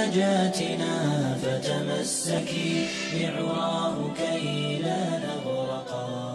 نجاتنا فتمسكي بعراه كي لا نغرقا.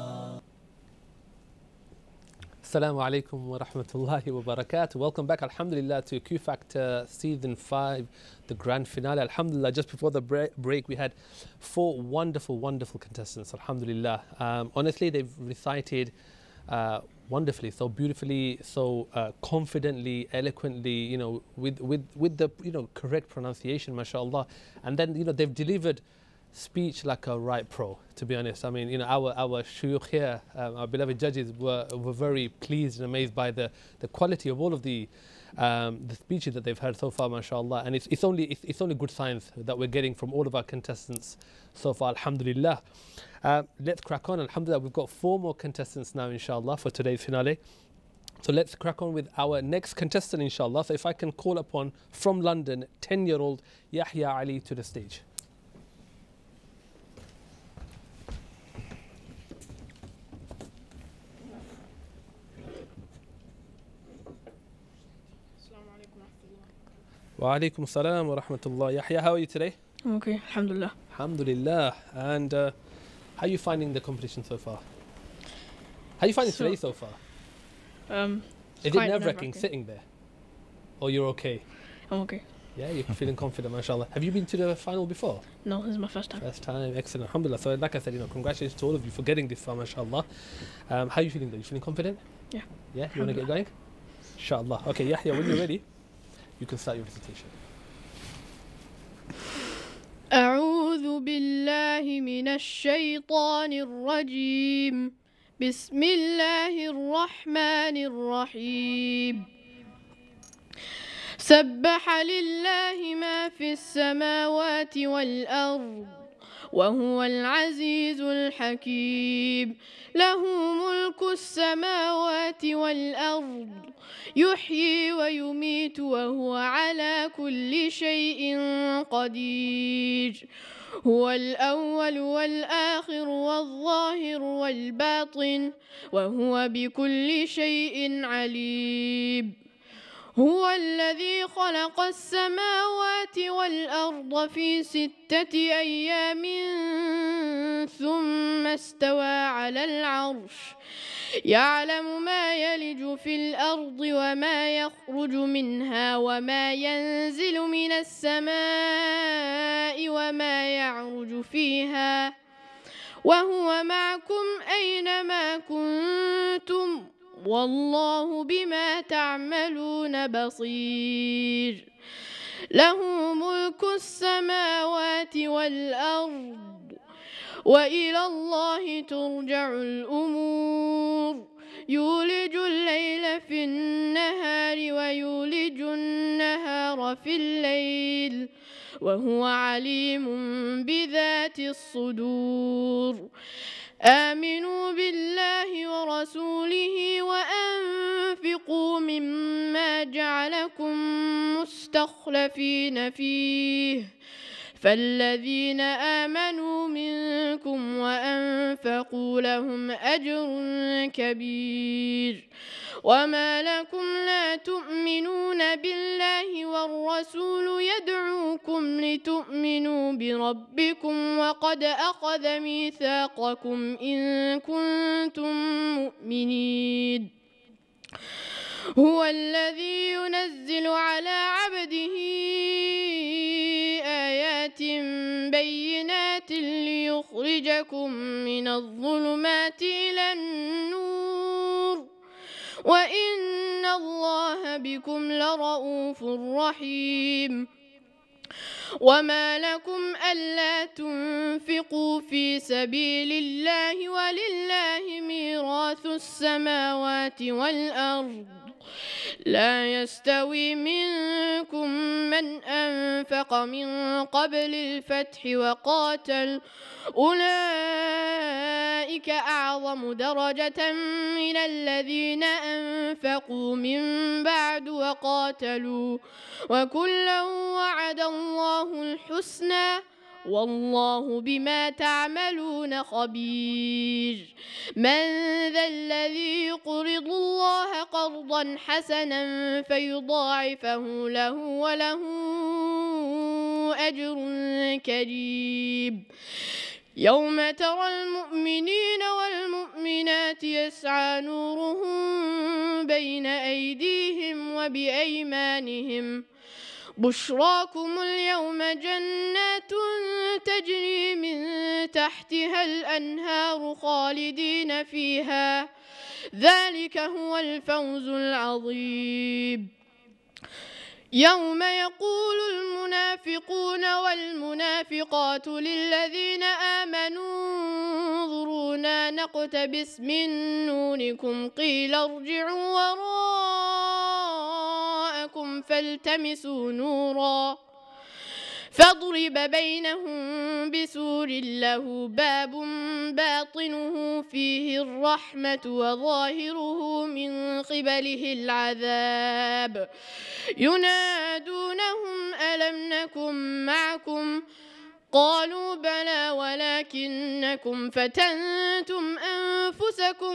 Assalamu alaikum wa rahmatullahi wa barakatuh. Welcome back, alhamdulillah, to Q Factor Season 5, the grand finale. Alhamdulillah, just before the break, we had 4 wonderful, wonderful contestants, alhamdulillah. Honestly, they've recited wonderfully, so beautifully, so confidently, eloquently, with the, correct pronunciation, mashallah. And then, they've delivered speech like a right pro, to be honest. I mean, our shuyukh here, our beloved judges were very pleased and amazed by the quality of all of the speeches that they've heard so far, mashallah. And it's only good signs that we're getting from all of our contestants so far, alhamdulillah. Let's crack on, alhamdulillah. We've got 4 more contestants now, inshallah, for today's finale. So let's crack on with our next contestant, inshallah. So if I can call upon, from London, 10-year-old Yahya Ali to the stage. Wa alaikum salam wa rahmatullah. Yahya, how are you today? I'm okay, alhamdulillah. Alhamdulillah. And how are you finding the competition so far? How are you finding today so far? Is it nerve-wracking sitting there? Or you're okay? I'm okay. Yeah, you're feeling confident, mashallah. Have you been to the final before? No, this is my first time. First time, excellent, alhamdulillah. So like I said, congratulations to all of you for getting this far, mashallah. How are you feeling though? You feeling confident? Yeah. Yeah, you want to get going? Inshallah. Okay, Yahya, when you're ready, you can start your recitation. أعوذ بالله من الشيطان الرجيم بسم الله الرحمن الرحيم سبح لله ما في السماوات والأرض وهو العزيز الحكيم له ملك السماوات والأرض يحيي ويميت وهو على كل شيء قدير هو الأول والآخر والظاهر والباطن وهو بكل شيء عليم هو الذي خلق السماوات والأرض في 6 أيام ثم استوى على العرش يعلم ما يلج في الأرض وما يخرج منها وما ينزل من السماء وما يعرج فيها وهو معكم أينما كنتم والله بما تعملون بصير له ملك السماوات والأرض وإلى الله ترجع الأمور يولج الليل في النهار ويولج النهار في الليل وهو عليم بذات الصدور آمنوا بالله ورسوله وأنفقوا مما جعلكم مستخلفين فيه فالذين آمنوا منكم وأنفقوا لهم أجر كبير وما لكم لا تؤمنون بالله والرسول يدعوكم لتؤمنوا بربكم وقد أخذ ميثاقكم إن كنتم مؤمنين هو الذي ينزل على عبده آيات بينات ليخرجكم من الظلمات إلى النور وإن الله بكم لرؤوف رحيم وما لكم ألا تنفقوا في سبيل الله ولله ميراث السماوات والأرض لا يستوي منكم من أنفق من قبل الفتح وقاتل أولئك أعظم درجة من الذين أنفقوا من بعد وقاتلوا وكلا وعد الله الحسنى والله بما تعملون خبير من ذا الذي يقرض الله قرضا حسنا فيضاعفه له وله أجر كريم يوم ترى المؤمنين والمؤمنات يسعى نورهم بين أيديهم وبأيمانهم بشراكم اليوم جنات تجري من تحتها الأنهار خالدين فيها ذلك هو الفوز العظيم يوم يقول المنافقون والمنافقات للذين آمنوا انظرونا نقتبس من نوركم قيل ارجعوا وراءكم فالتمسوا نورا فاضرب بينهم بسور له باب باطنه فيه الرحمة وظاهره من قبله العذاب ينادونهم ألم نكن معكم قالوا بلى ولكنكم فتنتم أنفسكم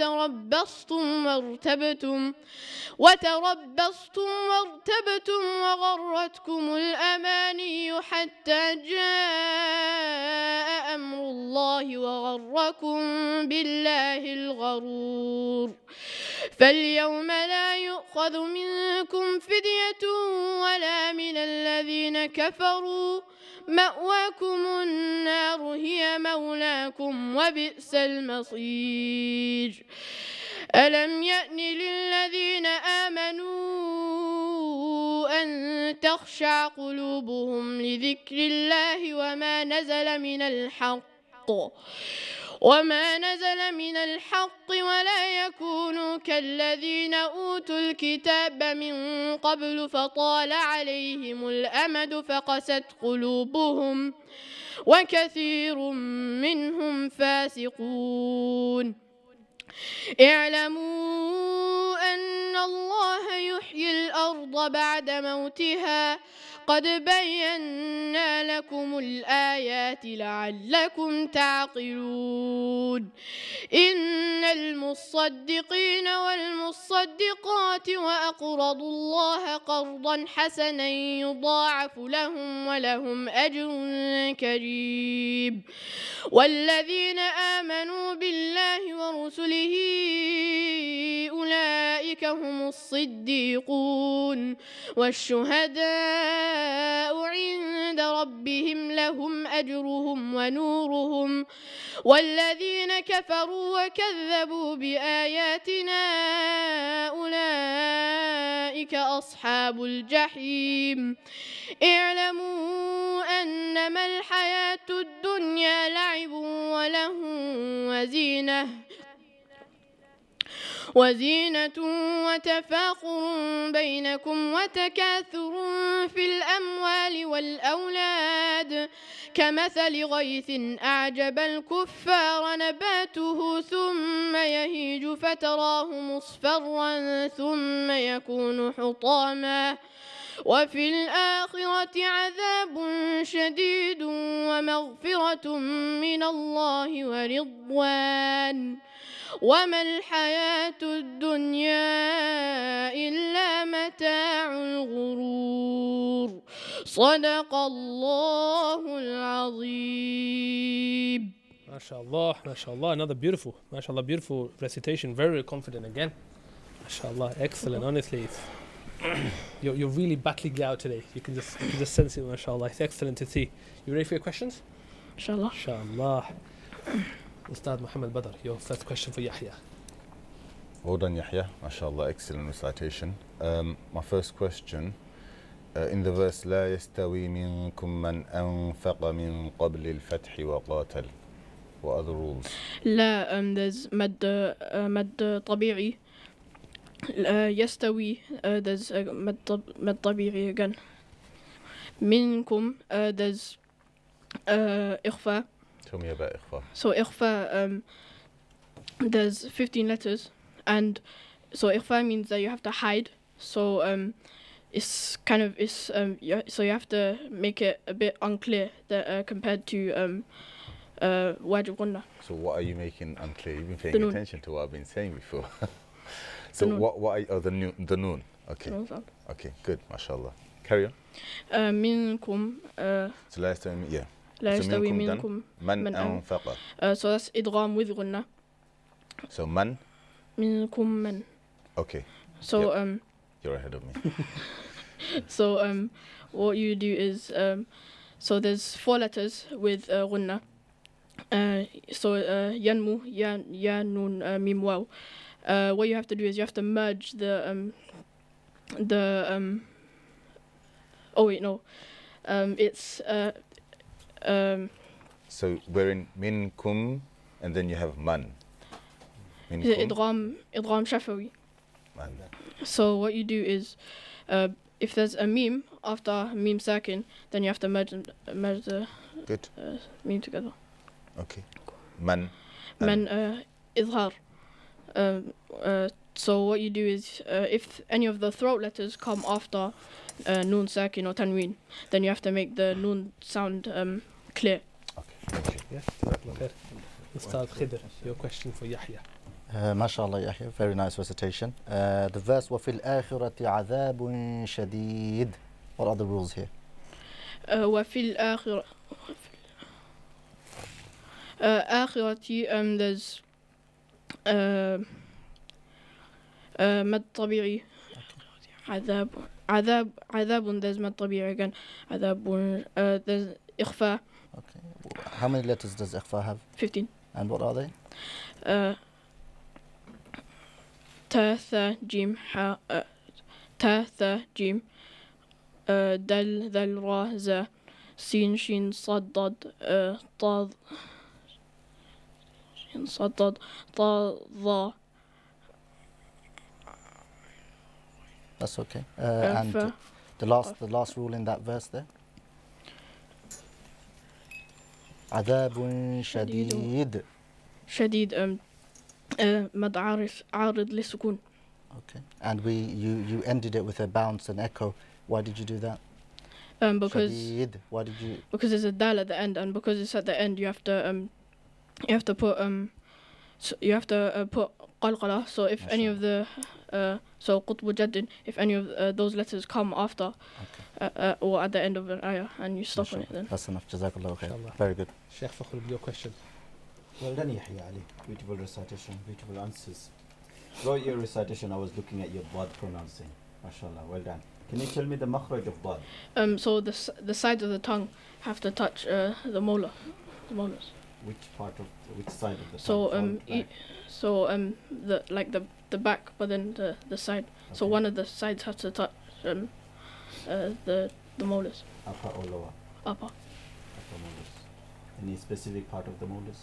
وتربصتم وارتبتم وغرتكم الأماني حتى جاء أمر الله وغركم بالله الغرور فاليوم لا يؤخذ منكم فدية ولا من الذين كفروا مأواكم النار هي مولاكم وبئس المصير ألم يأن للذين آمنوا أن تخشع قلوبهم لذكر الله وما نزل من الحق ولا يكونوا كالذين أوتوا الكتاب من قبل فطال عليهم الأمد فقست قلوبهم وكثير منهم فاسقون اعلموا أن الله يحيي الأرض بعد موتها قد بينا لكم الآيات لعلكم تعقلون إن المصدقين والمصدقات وأقرضوا الله قرضا حسنا يضاعف لهم ولهم أجر كريم والذين آمنوا بالله ورسله أولئك هم الصديقون والشهداء عند ربهم لهم أجرهم ونورهم والذين كفروا وكذبوا بآياتنا أولئك أصحاب الجحيم اعلموا أنما الحياة الدنيا لعب وله وزينة وتفاخر بينكم وتكاثر في الأموال والأولاد كمثل غيث أعجب الكفار نباته ثم يهيج فتراه مصفرا ثم يكون حطاما وفي الآخرة عذاب شديد ومغفرة من الله ورضوان وما الحياة الدنيا إلا متاع الغرور صدق الله العظيم. MashaAllah, MashaAllah, another beautiful, MashaAllah, beautiful recitation, very confident again. MashaAllah, excellent, honestly. You're really battling it out today. You can just sense it, MashaAllah. It's excellent to see. You ready for your questions? Inshallah. MashaAllah. Ustad Muhammad Badr, your first question for Yahya. Well done, Yahya. MashaAllah, excellent recitation. My first question, in the verse لا يستوي منكم من أنفق من قبل الفتح وقاتل. What are the rules? لا there's مد طبيعي. يستوي there's مد طبيعي again. منكم there's إخفاء. Tell me about إخفاء. So إخفاء there's 15 letters and so إخفاء means that you have to hide. So it's kind of so you have to make it a bit unclear that compared to wajib gunna. So what are you making unclear? You've been The paying noon. attention to what I've been saying before. So noon. what are you, oh, the noon. Okay. No sound. Okay, good, mashallah. Carry on. منكم So last time, yeah. لا So يستوي منكم منكم done. من من أنفق. so that's idgham with gunna. So man. منكم من. Okay, So you're ahead of me. so what you do is so there's 4 letters with gunna. So yanmu ya nun mim waw. What you have to do is you have to merge the oh wait no it's So we're in minkum, and then you have man. idgham shafawi. Man. So what you do is if there's a meme after meme sakin, then you have to merge the Good. meme together. Okay. Man. Man izhar. So what you do is if any of the throat letters come after noon sakin or tanween, then you have to make the noon sound clear. Okay. Thank you. Yeah, jazakallah khair. Ustad Khidr, your question for Yahya. MashaAllah, Yahya, very nice recitation. The verse, وَفِي الْآخِرَةِ عَذَابٌ شَدِيدٌ. What are the rules here? وفي الآخرة آخرة there's مد طبيعي عذاب there's مد طبيعي again عذاب there's إخفاء Okay. How many letters does ikhfa have? 15 And what are they? تا ثا جيم حا تا ثا جيم دل ذل را زا سين شين صاد ضاد طا شين صاد ضاد طا ضا That's okay. And ف the last rule in that verse there? عذاب شديد. شديد مد عارض للسكون. Okay. And you ended it with a bounce and echo. Why did you do that? Because شديد. Why did you? because there's a dal at the end, and because it's at the end, you have to put so you have to put qalqala. So if any of the so qutb jaddin, if any of those letters come after or at the end of an ayah, and you stop on it, then That's enough. Jazakallah khair. Inshallah. Very good. Sheikh Fakhr, your question. Well done, Yahya Ali. Beautiful recitation, beautiful answers. Throughout your recitation, I was looking at your dad pronouncing. MashaAllah, well done. Can you tell me the makhraj of dad? so the sides of the tongue have to touch the molars. Which side of the So tongue? Front, back? the back, but then the side. So Okay. one of the sides has to touch the molars. Upper or lower? Upper. Upper molars. Any specific part of the molars?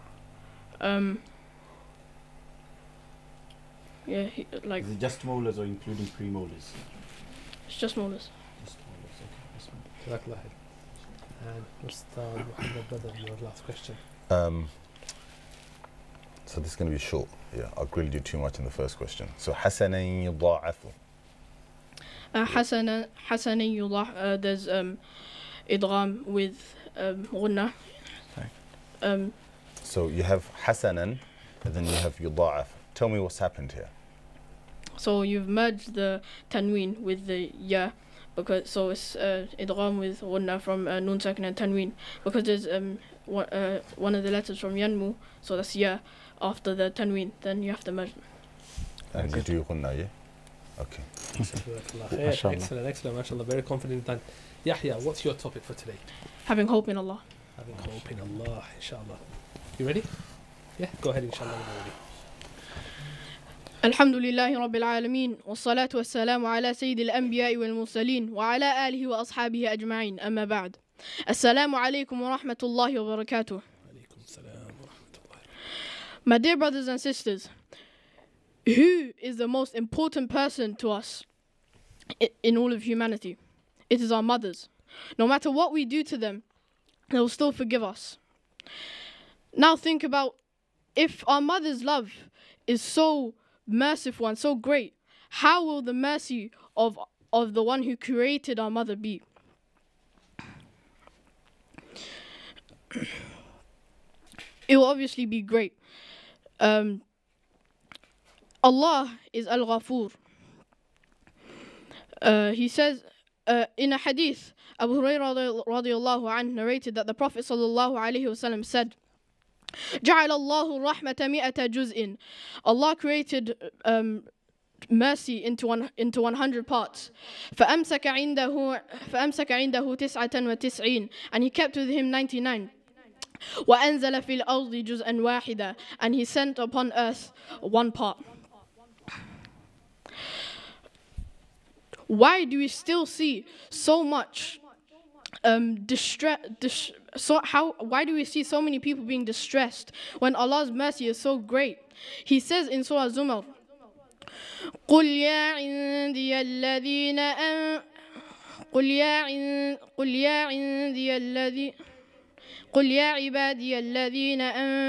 Yeah, like Is it just molars or including premolars? it's just molars. Just molars, okay. That's fine. Jazakallah khair. And Ustad Muhammad Badr, your last question. So this is going to be short. Yeah, I'll grilled you too much in the first question. So حسنا يضاعف. حسنا يضاع there's idgham with غنة. So you have حسنا, and then you have يضاعف. Tell me what's happened here. So you've merged the tanween with the ya, because so it's idgham with غنة from nun sakin and tanween, because there's one of the letters from yanmu, so that's ya after the tanween, then you have to merge them. And you do غنة, yeah? Okay. Jazakallah khair. Mashallah. Excellent, mashallah. Very confident. And Yahya, what's your topic for today? Having hope in Allah. Having hope in Allah, inshallah. You ready? Yeah, go ahead, inshallah, when you're ready. الحمد لله رب العالمين والصلاة والسلام على سيد الأنبياء والمرسلين وعلى آله وأصحابه أجمعين أما بعد السلام عليكم ورحمة الله وبركاته. Alaikum salam wa rahmatullah. My dear brothers and sisters, who is the most important person to us in all of humanity? It is our mothers. No matter what we do to them, they will still forgive us. Now think about, if our mother's love is so merciful and so great, how will the mercy of of the one who created our mother be? It will obviously be great. Allah is Al-Ghafur. He says in a hadith, Abu Hurairah radiallahu anhu narrated that the Prophet sallallahu alaihi wasallam said, جعل الله الرحمة مئة جزء. Allah created mercy into 100 parts. فأمسك عنده 99, and he kept with him 99. وأنزل في الأرض جزءا واحدا, and he sent upon earth one part. Why do we still see so much why do we see so many people being distressed when Allah's mercy is so great? He says in Surah Zumar, قل يا عندي الذين قل يا عبادي الذين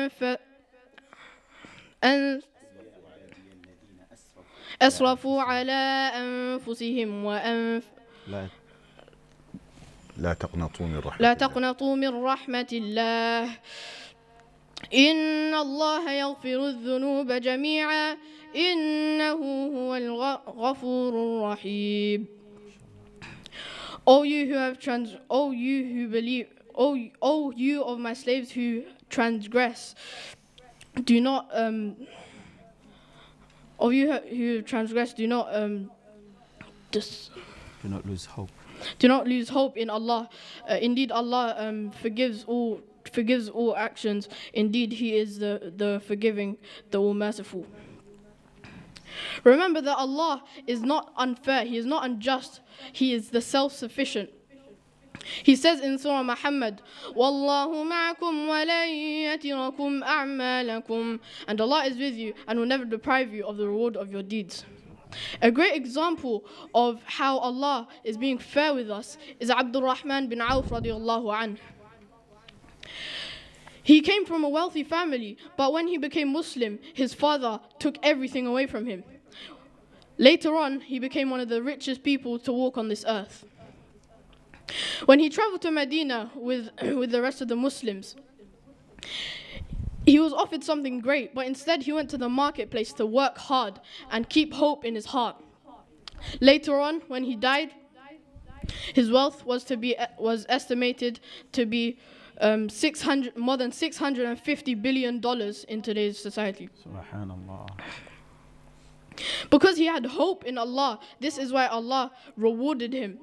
أسرفوا على أنفسهم لا تقنطوا من رحمة الله إن الله يغفر الذنوب جميعا إنه هو الغفور الرحيم. O you of my slaves who transgress, do not lose hope. Do not lose hope in Allah. Indeed, Allah forgives all actions. Indeed, He is the forgiving, the all merciful. Remember that Allah is not unfair. He is not unjust. He is the self-sufficient. He says in Surah Muhammad, وَاللَّهُ مَعَكُمْ وَلَن يَتِرَكُمْ أَعْمَالَكُمْ, and Allah is with you and will never deprive you of the reward of your deeds. A great example of how Allah is being fair with us is Abdul Rahman bin Auf radiallahu anhu. He came from a wealthy family, but when he became Muslim, his father took everything away from him. Later on, he became one of the richest people to walk on this earth. When he traveled to Medina with the rest of the Muslims, he was offered something great, but instead he went to the marketplace to work hard and keep hope in his heart. Later on, when he died, his wealth was estimated to be more than $650 billion in today's society. Subhanallah. Because he had hope in Allah, this is why Allah rewarded him.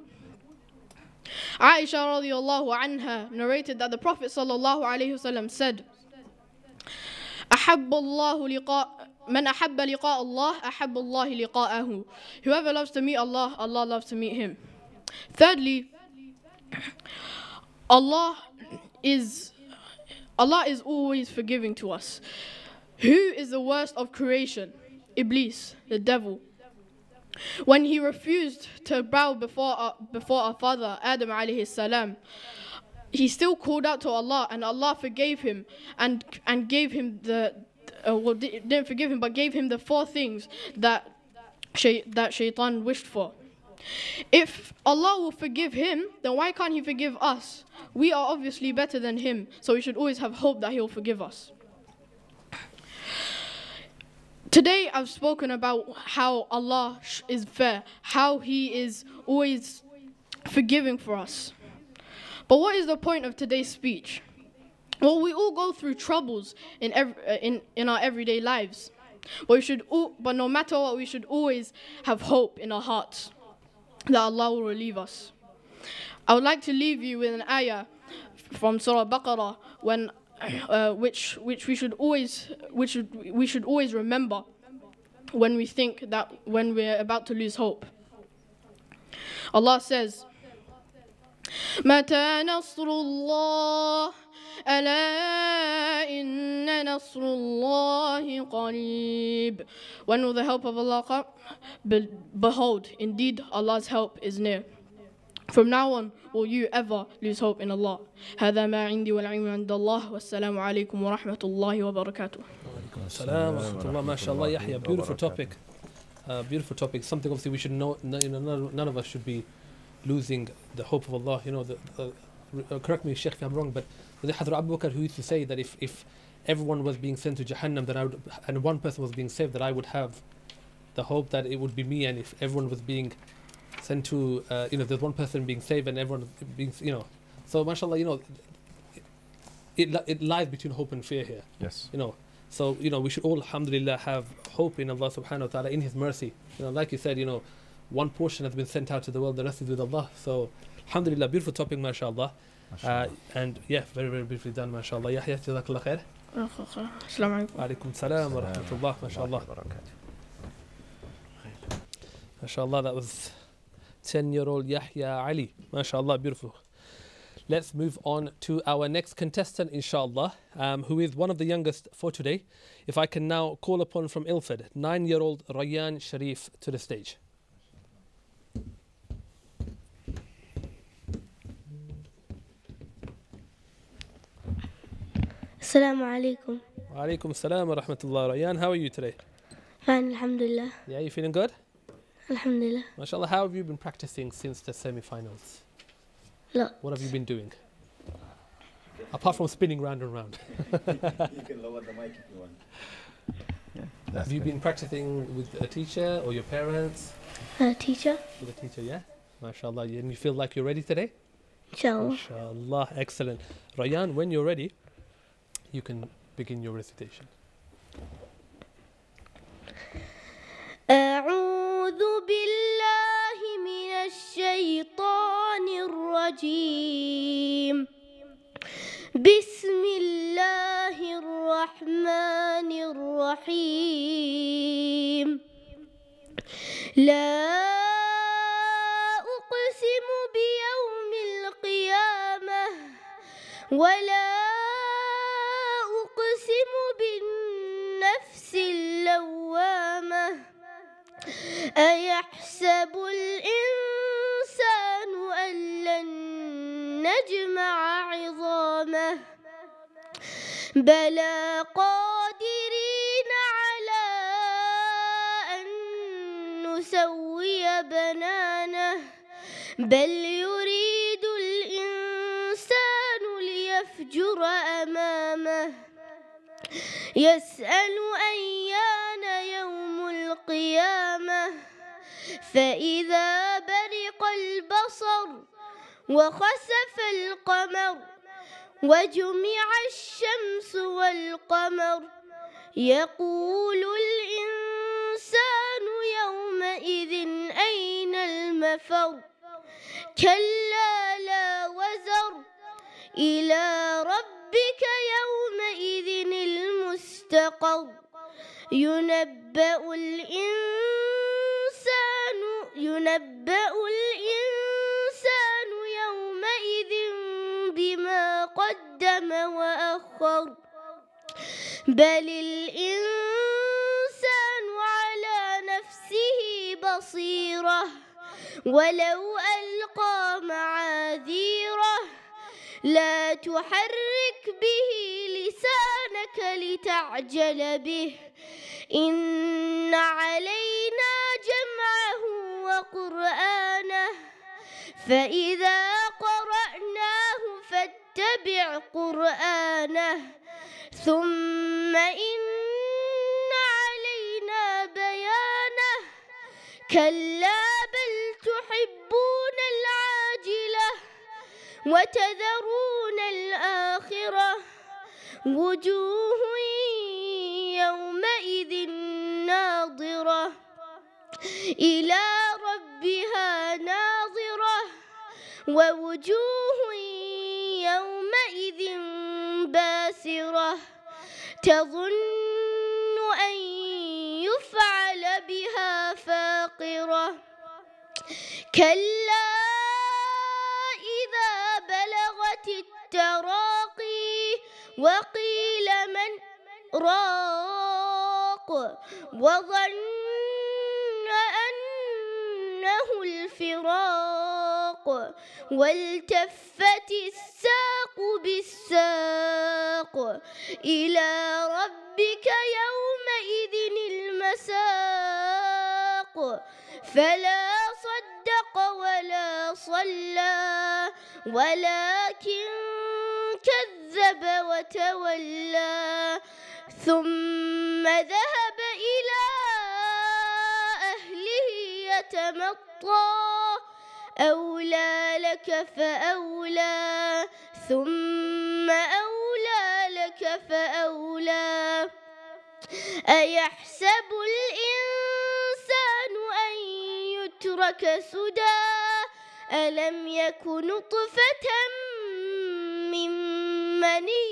Aisha radiallahu anha narrated that the Prophet sallallahu alaihi wasallam said, من أحب لقاء الله أحب الله لقاءه. Whoever loves to meet Allah, Allah loves to meet him. Thirdly, Allah is always forgiving to us. Who is the worst of creation? Iblis, the devil. When he refused to bow before our father Adam alayhi salam, he still called out to Allah, and Allah forgave him and gave him didn't forgive him, but gave him the 4 things that Shaitan wished for. If Allah will forgive him, then why can't He forgive us? We are obviously better than him, so we should always have hope that He'll forgive us. Today I've spoken about how Allah is fair, how He is always forgiving for us. But what is the point of today's speech? Well, we all go through troubles in our everyday lives. But no matter what, we should always have hope in our hearts that Allah will relieve us. I would like to leave you with an ayah from Surah Baqarah which we should always remember when we think that when we're about to lose hope. Allah says, متى نصر الله ألا إن نصر الله قريب. When will the help of Allah come? Behold, indeed Allah's help is near. From now on, will you ever lose hope in Allah? هذا ما عندي والعلم عند الله والسلام عليكم ورحمة الله وبركاته. Salam wa rahmatullah, mashallah, Yahya, beautiful topic. Beautiful topic. Something obviously we should know. None of us should be losing the hope of Allah. You know, correct me, Sheikh, if I'm wrong, but the Hadhr Abu Bakr who used to say that if everyone was being sent to Jahannam, then and one person was being saved, that I would have the hope that it would be me. And if everyone was being sent to, there's one person being saved and everyone being, so mashallah, it lies between hope and fear here. Yes. So, we should all, alhamdulillah, have hope in Allah subhanahu wa ta'ala, in His mercy. Like you said, one portion has been sent out to the world, the rest is with Allah. So, alhamdulillah, beautiful topic, mashallah. And yeah, very, very beautifully done, mashallah. Yahya, jazakallah khair. Assalamu alaikum. Alaikum salam wa rahmatullah, mashallah. Mashallah, that was 10-year-old Yahya Ali. Mashallah, beautiful. Let's move on to our next contestant, inshallah, who is one of the youngest for today. If I can now call upon from Ilford, 9-year-old Rayyan Sharif to the stage. Assalamu alaikum. Wa alaikum salam wa rahmatullah. Rayyan, how are you today? Fine, alhamdulillah. Yeah, you feeling good? Alhamdulillah. Mashallah, how have you been practicing since the semi-finals? Lot. What have you been doing? Apart from spinning round and round. You can lower the mic if you want. Have you been practicing with a teacher or your parents? Teacher, With a teacher, yeah? Mashallah, and you feel like you're ready today? inshallah. Mashallah, excellent. Rayyan, when you're ready, you can begin your recitation. أعوذ بالله من الشيطان الرجيم. بسم الله الرحمن الرحيم. لا أقسم بيوم القيامة ولا أقسم بالنفس اللوامة. أيحسب الإنسان أن لن نجمع عظامه بلى قادرين على أن نسوي بنانه بل يريد الإنسان ليفجر أمامه يسأل أيان يوم القيامة فإذا برق البصر وخسف القمر وجمع الشمس والقمر يقول الإنسان يومئذ أين المفر كلا لا وزر إلى ربك يومئذ المستقر ينبأ الإنسان يومئذ بما قدم وأخر بل الإنسان على نفسه بصيرة ولو ألقى معاذيره لا تحرك به لسانك لتعجل به إن علينا جمعه وقرآنه فإذا قرأناه فاتبع قرآنه ثم إن علينا بيانه كلا بل تحبون العاجلة وتذرون الآخرة وجوه يومئذ ناظرة إلى ربها ناظرة ووجوه يومئذ باسرة تظن أن يفعل بها فاقرة كلا إذا بلغت التراقي وقيل من راق وظن أنه الفراق والتفت الساق بالساق إلى ربك يومئذ المساق فلا صدق ولا صلى ولكن كذب وتولى ثم ذهب إلى أهله يتمطى أولى لك فأولى ثم أولى لك فأولى أيحسب الإنسان أن يترك سدى ألم يك نطفة من مني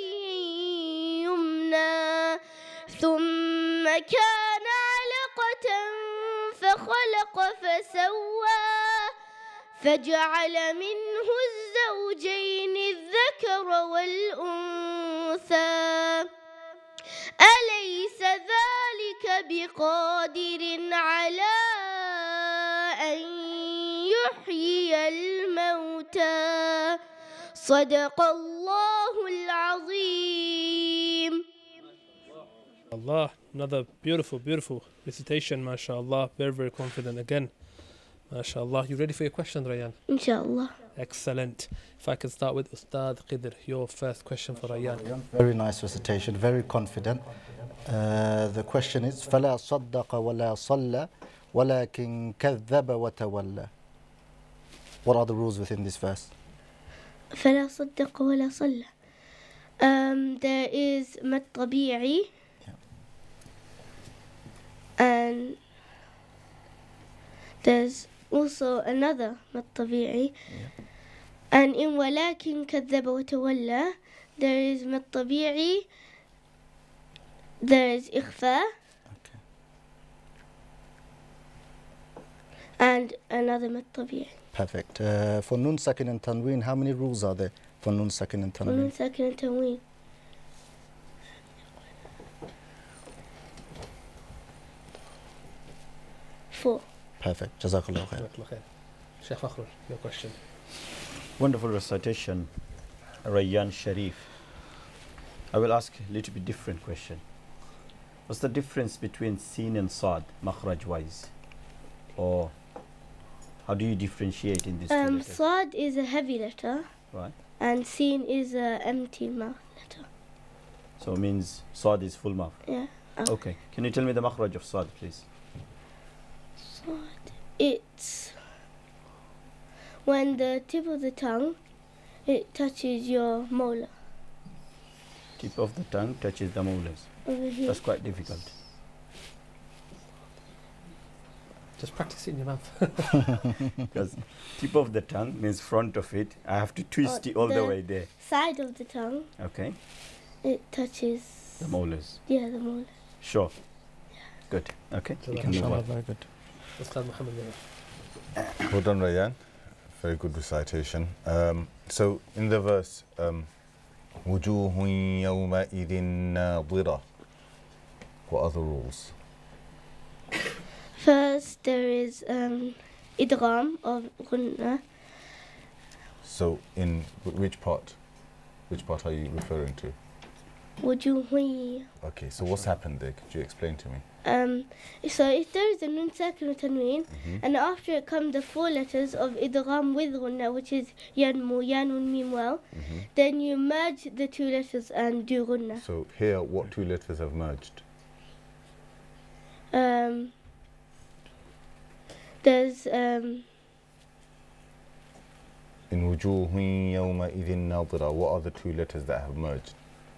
يمنى ثم كان علقة فخلق فسوى فجعل منه الزوجين الذكر والأنثى أليس ذلك بقادر على أن يحيي الموتى صدق الله العظيم. Allah, another beautiful, beautiful recitation, mashallah. Very, very confident again. MashaAllah. You ready for your question, Rayyan? Inshallah. Excellent. If I can start with Ustad Khidr, your first question for Rayyan. Very nice recitation, very confident. The question is فلا صدق ولا صلى ولكن كذب وتولى. What are the rules within this verse? فلا صدق ولا صلى. There is مد طبيعي and there's also another مد طبيعي and in ولكن كذب وتولى there is مد طبيعي, there is إخفاء and another مد طبيعي. Perfect. For Nun Sakin and Tanween, how many rules are there for Nun Sakin and Tanween? ونون ساكن تنوين 4. Perfect. Jazakallah khair. Jazakallah khair. Sheikh Fakhrul, your question. Wonderful recitation, Rayyan Sharif. I will ask a little bit different question. What's the difference between Sin and Sad, makhraj wise? Or how do you differentiate in these two letters? Sad is a heavy letter Right. and Sin is a empty mouth letter. So it means Sad is full mouth. Yeah. Okay. Can you tell me the makhraj of Sad, please? Sad. It's when the tip of the tongue it touches your molar Tip of the tongue touches the molars. over here. That's quite difficult. Just practice it in your mouth. Because tip of the tongue means front of it. I have to twist it all the the- way there. Side of the tongue Okay. it touches The molars. the molar. Sure. Good. Okay. You can move Inshallah. on. Very good. Ustad Muhammad. Well done, Rayyan. Very good recitation. So in the verse, وجوه يومئذ ناظرة. What are the rules? First there is idgham of ghunna. So in which part? Which part are you referring to? wujuhi. Okay, so what's happened there? Could you explain to me? So if there is a nun sakin or tanween, and after it come the 4 letters of idgham with ghunna, which is yanmu, yanun, mim, waw, then you merge the 2 letters and do ghunna. So here, what 2 letters have merged? There's In وجوه يومئذ ناظرة, what are the 2 letters that have merged?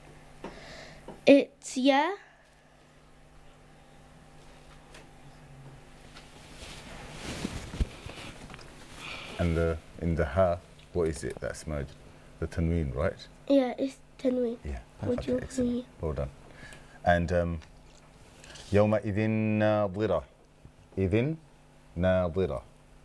it's ya, And in the ha, what is it that's merged? The tanween, right? yeah, it's tanween. Yeah. Wujuhi. Okay, excellent. Well done. And يومئذ ناظرة. إذن ناظرة.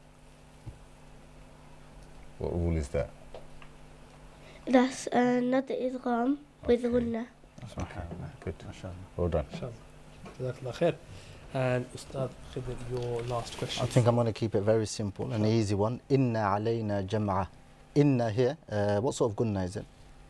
What rule is that? That's another idgham with ghunna. Good. MashaAllah. Well done. Inshallah. Jazakallah khair. And Ustad Khidr, your last question. I think I'm going to keep it very simple, an easy one. Inna alayna jam'a. Inna here, what sort of gunna is it?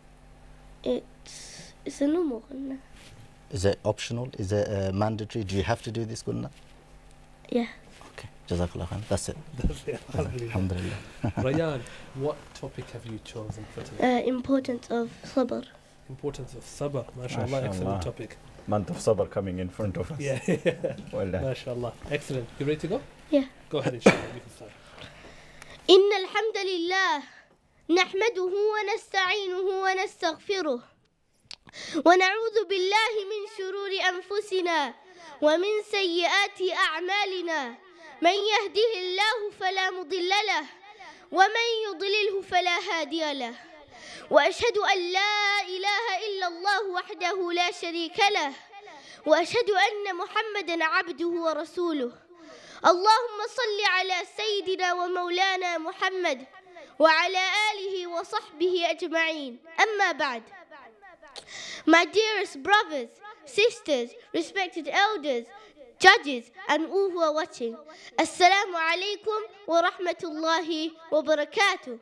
It's a normal ghunna. Is it optional? Is it mandatory? Do you have to do this gunna? Yeah. Okay. Jazakallah khair. That's it. Alhamdulillah. Rayyan, what topic have you chosen for today? Importance of sabr. Importance of sabr. MashaAllah, MashaAllah. excellent topic. Month of Sabr coming in front of us. Yeah. Well done. MashaAllah. Excellent. You ready to go? Yeah. Go ahead, inshallah. You can start. إن الحمد لله نحمده ونستعينه ونستغفره ونعوذ بالله من شرور أنفسنا ومن سيئات أعمالنا من يهده الله فلا مضل له ومن يضلله فلا هادي له وأشهد أن لا إله إلا الله وحده لا شريك له وأشهد أن محمدا عبده ورسوله اللهم صل على سيدنا ومولانا محمد وعلى آله وصحبه أجمعين أما بعد. My dearest brothers, sisters, respected elders, judges and all who are watching, Assalamu alaikum wa rahmatullahi wa barakatuh.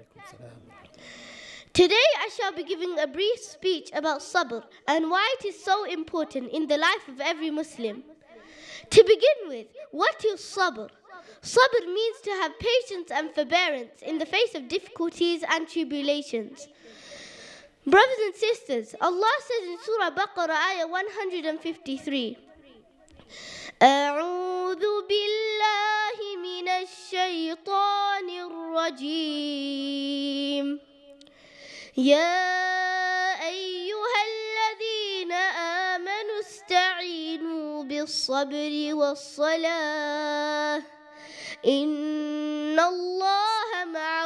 Today I shall be giving a brief speech about sabr and why it is so important in the life of every Muslim. To begin with, what is sabr? Sabr means to have patience and forbearance in the face of difficulties and tribulations. Brothers and sisters, Allah says in Surah Baqarah, ayah 153, أعوذ بالله من الشيطان الرجيم يا أيها الذين آمنوا استعينوا بالصبر والصلاة إن الله مع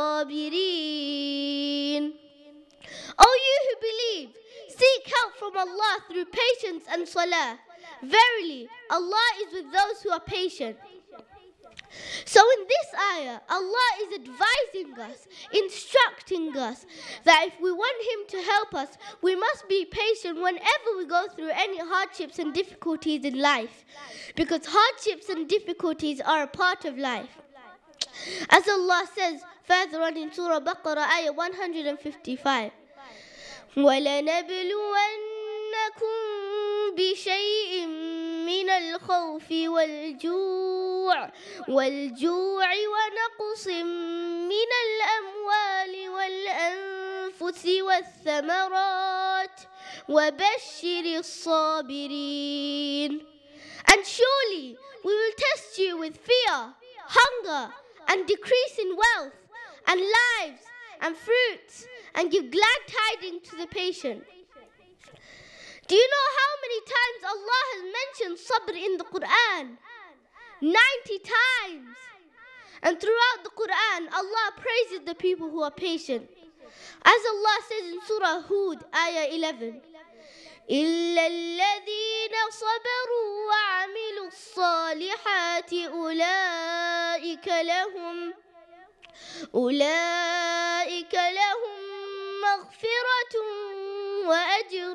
الصابرين. O you who believe, seek help from Allah through patience and salah. Verily, Allah is with those who are patient. So in this ayah, Allah is advising us, instructing us that if we want Him to help us, we must be patient whenever we go through any hardships and difficulties in life, because hardships and difficulties are a part of life. As Allah says further on in Surah Baqarah, ayah 155, وَلَنَبْلُوَنَّكُمْ بِشَيْءٍ من الخوف والجوع ونقص من الأموال والأنفس والثمرات وبشر الصابرين. And surely we will test you with fear, hunger, and decrease in wealth, and lives, and fruits, and give glad tidings to the patient. Do you know how many times Allah has mentioned sabr in the Quran? 90 times. And throughout the Quran, Allah praises the people who are patient. As Allah says in Surah Hud, ayah 11, إِلَّا الَّذِينَ صَبَرُوا وَعَمِلُوا الصَّالِحَاتِ أولئك لهم مغفرة وأجر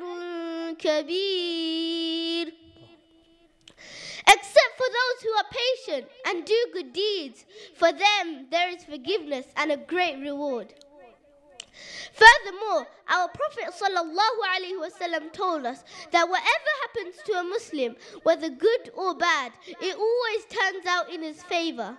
كبير. Except for those who are patient and do good deeds, for them there is forgiveness and a great reward. Furthermore, our Prophet ﷺ told us that whatever happens to a Muslim, whether good or bad, it always turns out in his favor.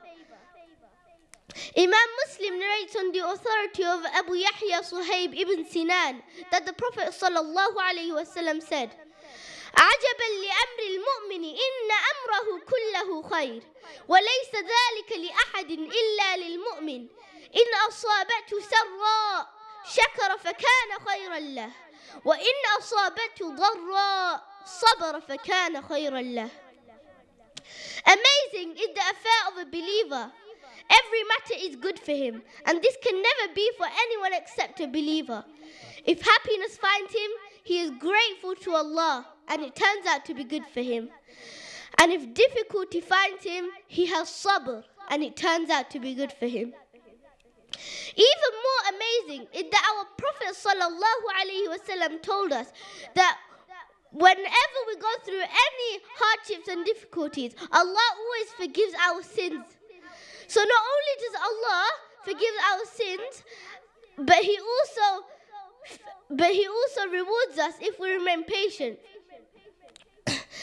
Imam Muslim narrates on the authority of Abu Yahya Suhaib ibn Sinan that the Prophet ﷺ said, عجبا لأمر المؤمن إن أمره كله خير وليس ذلك لأحد إلا للمؤمن إن أصابته سراء شكر فكان خيرا له وإن أصابته ضراء صبر فكان خيرا له. Amazing is the affair of a believer. Every matter is good for him, and this can never be for anyone except a believer. If happiness finds him, he is grateful to Allah, and it turns out to be good for him. And if difficulty finds him, he has sabr, and it turns out to be good for him. Even more amazing is that our Prophet ﷺ told us that whenever we go through any hardships and difficulties, Allah always forgives our sins. So not only does Allah forgive our sins, but He also rewards us if we remain patient.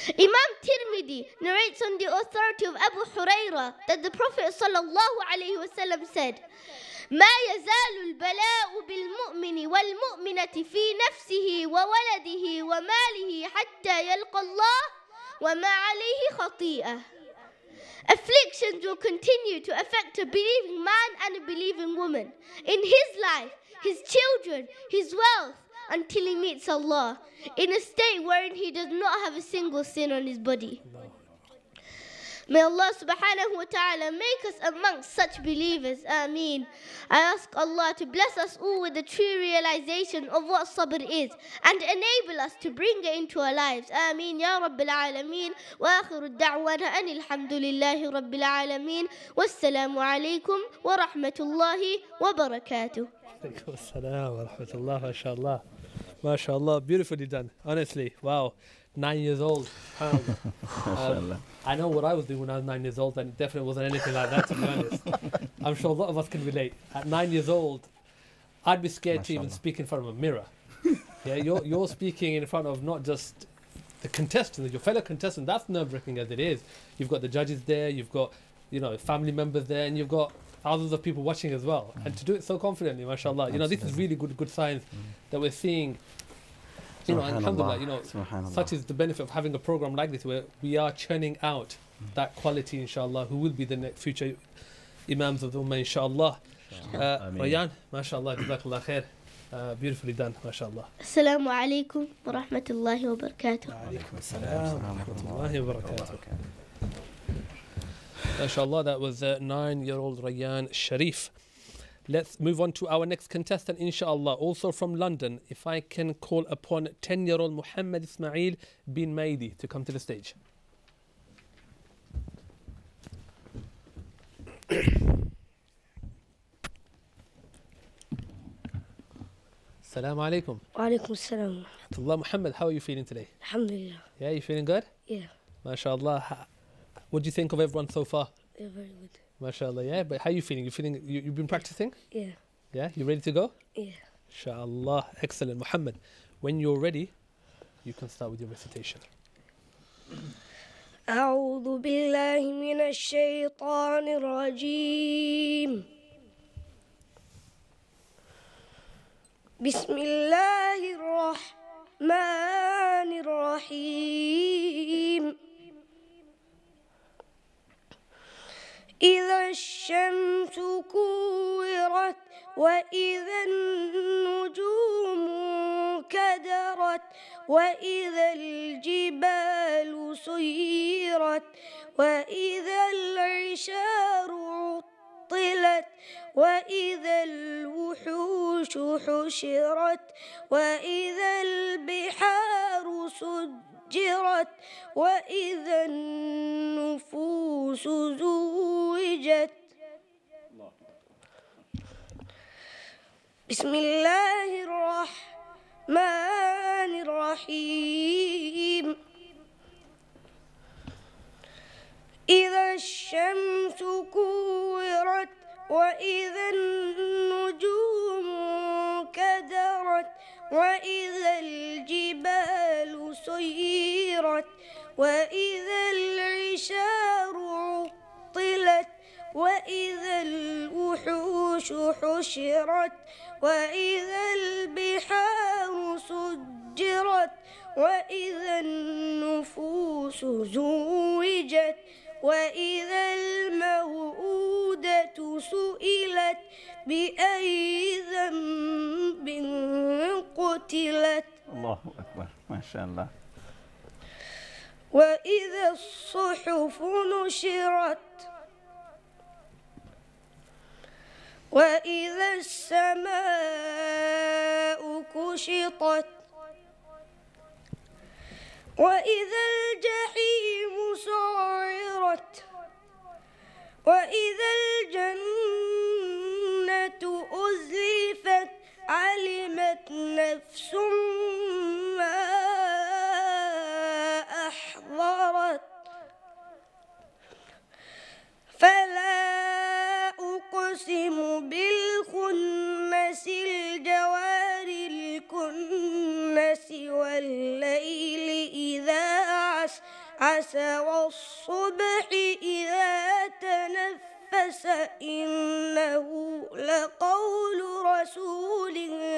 Imam Tirmidhi narrates on the authority of Abu Huraira that the Prophet ﷺ said, ما يزال البلاء بالمؤمن والمؤمنة في نفسه وولده وماله حتى يلقى الله وما عليه خطيئة. Afflictions will continue to affect a believing man and a believing woman in his life, his children, his wealth, until he meets Allah in a state wherein he does not have a single sin on his body. May Allah subhanahu wa ta'ala make us amongst such believers. Ameen. I ask Allah to bless us all with the true realization of what sabr is and enable us to bring it into our lives. Ameen. Ya Rabbil Alameen. Wa akhiru da'wana anil hamdulillahi Rabbil Alameen. Wassalamu alaikum wa rahmatullahi wa barakatuh. Alaikum assalam wa rahmatullah, mashallah. Mashallah, beautifully done. Honestly, wow. 9 years old. I know what I was doing when I was 9 years old, and it definitely wasn't anything like that, to be honest. I'm sure a lot of us can relate. At 9 years old, I'd be scared to even speak in front of a mirror. Yeah, you're speaking in front of not just the contestants, your fellow contestants. That's nerve-wracking as it is. You've got the judges there, you've got family members there, and you've got thousands of people watching as well. And to do it so confidently, mashallah. This is really good signs that we're seeing. And alhamdulillah, such is the benefit of having a program like this where we are churning out that quality, inshallah, who will be the next future imams of the ummah, inshallah. Rayyan, mashallah, jazakallah khair. Beautifully done, mashallah. Assalamu alaikum wa rahmatullahi wa barakatuh. Alaikum assalam wa rahmatullahi wa barakatuh. Mashallah, that was 9-year-old Rayyan Sharif. Let's move on to our next contestant, inshallah, also from London. If I can call upon 10-year-old Muhammad Ismail bin Maidi to come to the stage. Assalamu alaikum. Wa alaikum assalam. Muhammad, how are you feeling today? Alhamdulillah. Yeah, you feeling good? Yeah. MashaAllah. What do you think of everyone so far? Yeah, very good. MashaAllah, yeah. But how are you feeling? You've been practicing? Yeah. Yeah, you ready to go? Yeah. Inshallah. Excellent. Muhammad, when you're ready, you can start with your recitation. أعوذ بالله من الشيطان الرجيم. بسم الله الرحمن الرحيم. إذا الشمس كورت وإذا النجوم كدرت وإذا الجبال سيرت وإذا العشار عطلت وإذا الوحوش حشرت وإذا البحار سجرت وإذا النفوس زوجت. بسم الله الرحمن الرحيم. إذا الشمس كورت وإذا النجوم كدرت وإذا الجبال سيرت وإذا العشار عطلت وإذا الوحوش حشرت وإذا البحار سجرت وإذا النفوس زوجت وإذا الموءودة سئلت بأي ذنب قتلت. الله أكبر ما شاء الله. وإذا الصحف نشرت وإذا السماء كشطت وإذا الجحيم سعرت وإذا الجنة أزلفت علمت نفس ما أحضرت. فلا أقسم بالخنس الجوار الكنس والليل إذا عسعس إنه لقول رسول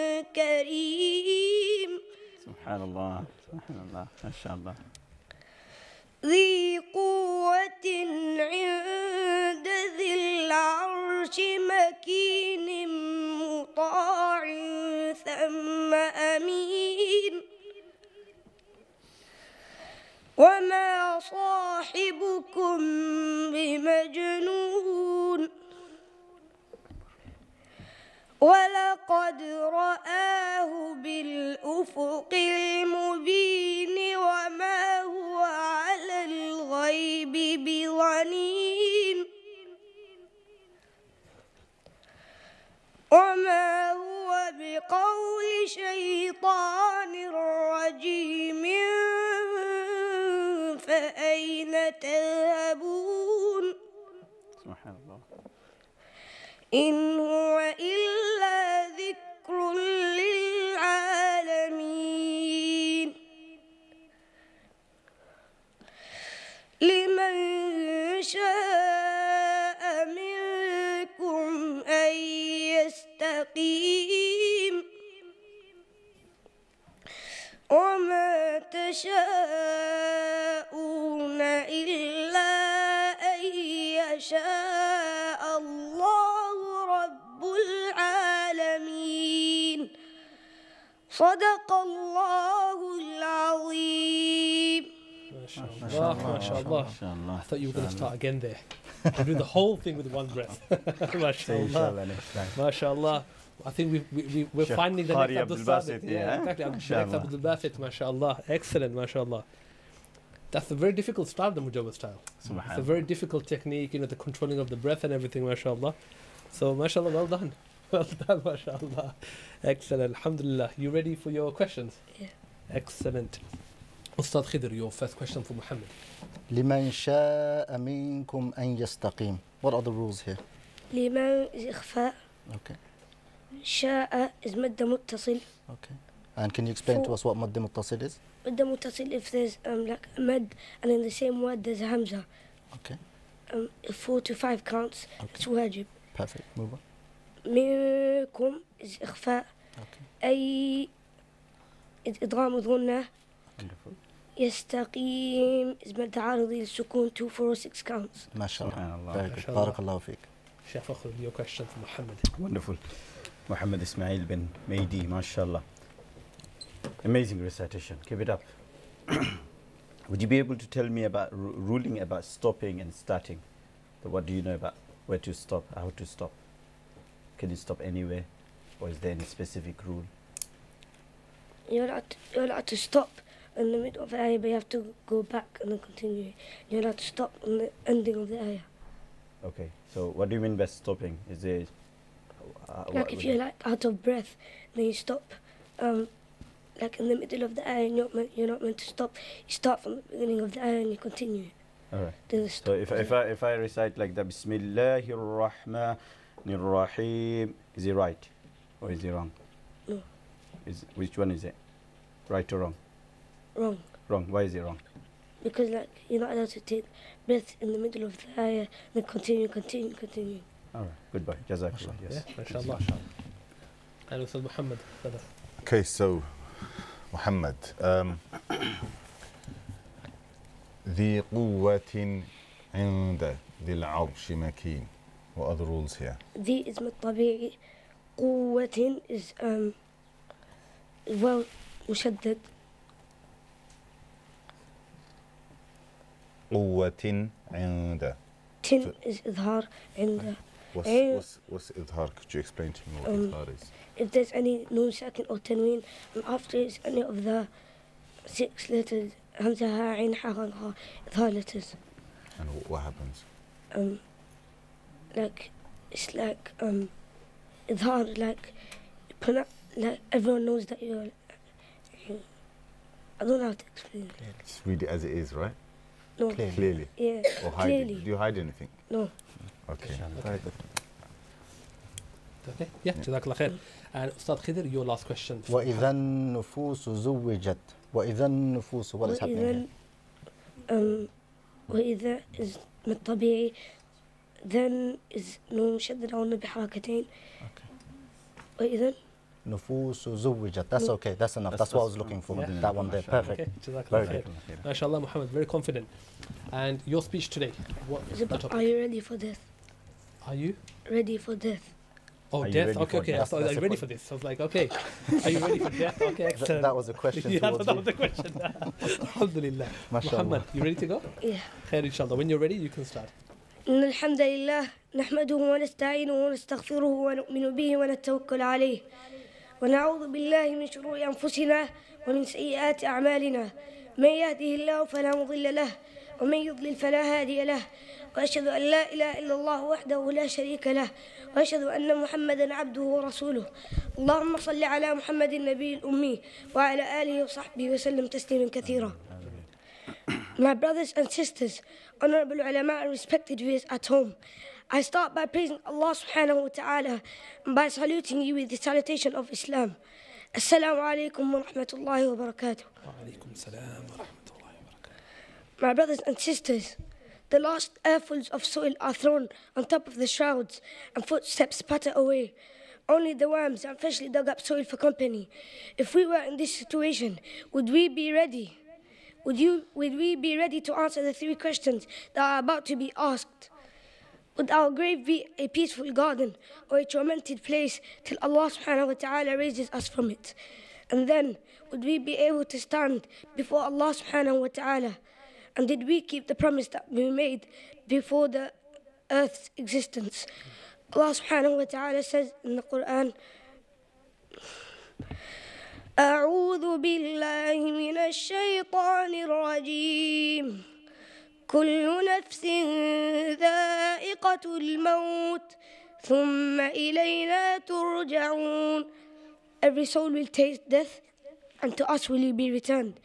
كريم سبحان الله سبحان الله ما شاء الله. ذي قوة عند ذي العرش مكين مطاع ثم أمين وما صاحبكم بمجنون ولقد رآه بالأفق المبين وما هو على الغيب بضنين وما هو بقول شيطان رجيم فأين تذهبون سبحان الله. إن هو إلا ذكر للعالمين لمن شاء منكم أن يستقيم وما تشاءون إلا أن يشاء الله رب العالمين صدق الله العظيم. MashaAllah, MashaAllah. I thought you were going to start again there. Do the whole thing with one breath. MashaAllah. MashaAllah. I think we're finding the next Qari Abdul Abdul Basit. Basit, Yeah, exactly. Next Abdul Basit, MashaAllah. Excellent, MashaAllah. That's a very difficult style, the Mujawwid style. It's a very difficult technique, you know, the controlling of the breath and everything, MashaAllah. So, MashaAllah, well done. Well done, MashaAllah. Excellent, Alhamdulillah. You ready for your questions? Yeah. Excellent. Ustad Khidr, your first question for Muhammad. لمن شاء منكم أن يستقيم. What are the rules here? لمن is إخفاء Okay. شاء is مد متصل. Okay. And can you explain to us what مد متصل is? مد متصل if there's like a mad and in the same word there's a hamza. Okay. 4 to 5 counts. Okay. It's wajib. Perfect. Move on. منكم is إخفاء. Okay. أي إدغام غنة. Wonderful. يستقيم is مد عارضي للسكون 2 4 6 counts. ما شاء الله. سبحان الله. Very good. MashaAllah. بارك الله فيك. Sheikh Fakhr, your question for Muhammad. Wonderful. Muhammad Ismail bin Mahdi, mashallah. Amazing recitation. Keep it up. Would you be able to tell me about ruling about stopping and starting? So what do you know about where to stop, how to stop? Can you stop anywhere? Or is there any specific rule? You're allowed to stop in the middle of the ayah, but you have to go back and then continue. You're allowed to stop in the ending of the ayah. Okay. So what do you mean by stopping? Is there Like if you're like out of breath, then you stop. Like in the middle of the ayah, and you're not meant to stop. You start from the beginning of the ayah and you continue. all right. Then the So stop. if I recite like that, Bismillahir Rahmanir Rahim, is it right or is it wrong? No. Which one is it? Right or wrong? Wrong. Wrong. Why is it wrong? Because like you're not allowed to take breath in the middle of the ayah, then continue. All right. Goodbye. Jazakallah. Yes. Yeah, MashaAllah. And Ustad Muhammad. Brother. Okay, so Muhammad, ذي قوة عند ذي العرش مكين. What are the rules here? ذي اسم الطبيعي. قوة is well مشدد. قوة عند. Tin is إظهار عند. What's إظهار? Could you explain to me what إظهار is? If there's any noon sakin or tanween, and after it's any of the 6 letters, hamza, ha, ain, ha, gha, gha, إظهار letters. And what happens? Like it's like إظهار, like everyone knows that you're. I don't know how to explain it. Just read it as it is, right? No. Clearly. Yeah. Or hide Clearly. it. Do you hide anything? No. Okay. Okay. Yeah, Jazakallah khair. And Ustad Khidr, your last question. وإذا النفوس زوجت. وإذا النفوس. What is happening here? وإذا is من الطبيعي then is نون مشددة والنون بحركتين. وإذن نفوس زوجت. That's okay. That's enough. That's what I was looking for. That one there. Perfect. Okay. Very good. MashaAllah, Muhammad, very confident. And your speech today, what is it, the topic? are you ready for death? Are you? Ready for death. Oh, Are you death? ready Okay, for okay. death? I thought, are you ready for this? I was like, okay. Are you ready for death? Okay, excellent. That was a question Yeah, towards that you. was the question. Alhamdulillah. MashaAllah. Muhammad, you ready to go? Yeah. Khair, inshallah. When you're ready, you can start. إن الحمد لله نحمده ونستعينه ونستغفره ونؤمن به ونتوكل عليه ونعوذ بالله من شرور أنفسنا ومن سيئات أعمالنا من يهده الله فلا مضل له ومن يضلل فلا هادي له وأشهد أن لا إله إلا الله وحده لا شريك له وأشهد أن محمدا عبده ورسوله اللهم صل على محمد النبي الأمي وعلى آله وصحبه وسلم تسليما كثيرا. My brothers and sisters, honorable ulama and respected viewers at home, I start by praising Allah subhanahu wa ta'ala and by saluting you with the salutation of Islam. Assalamu alaikum wa rahmatullahi wa barakatuh. My brothers and sisters, the last airfuls of soil are thrown on top of the shrouds and footsteps patter away. Only the worms and freshly dug up soil for company. If we were in this situation, would we be ready? Would we be ready to answer the three questions that are about to be asked? Would our grave be a peaceful garden or a tormented place till Allah subhanahu wa ta'ala raises us from it? And then, would we be able to stand before Allah subhanahu wa ta'ala? And did we keep the promise that we made before the earth's existence? Allah subhanahu wa ta'ala says in the Quran, أعوذ بالله من الشيطان الرجيم كل نفس ذائقة الموت ثم إلينا ترجعون. Every soul will taste death and to us will you be returned.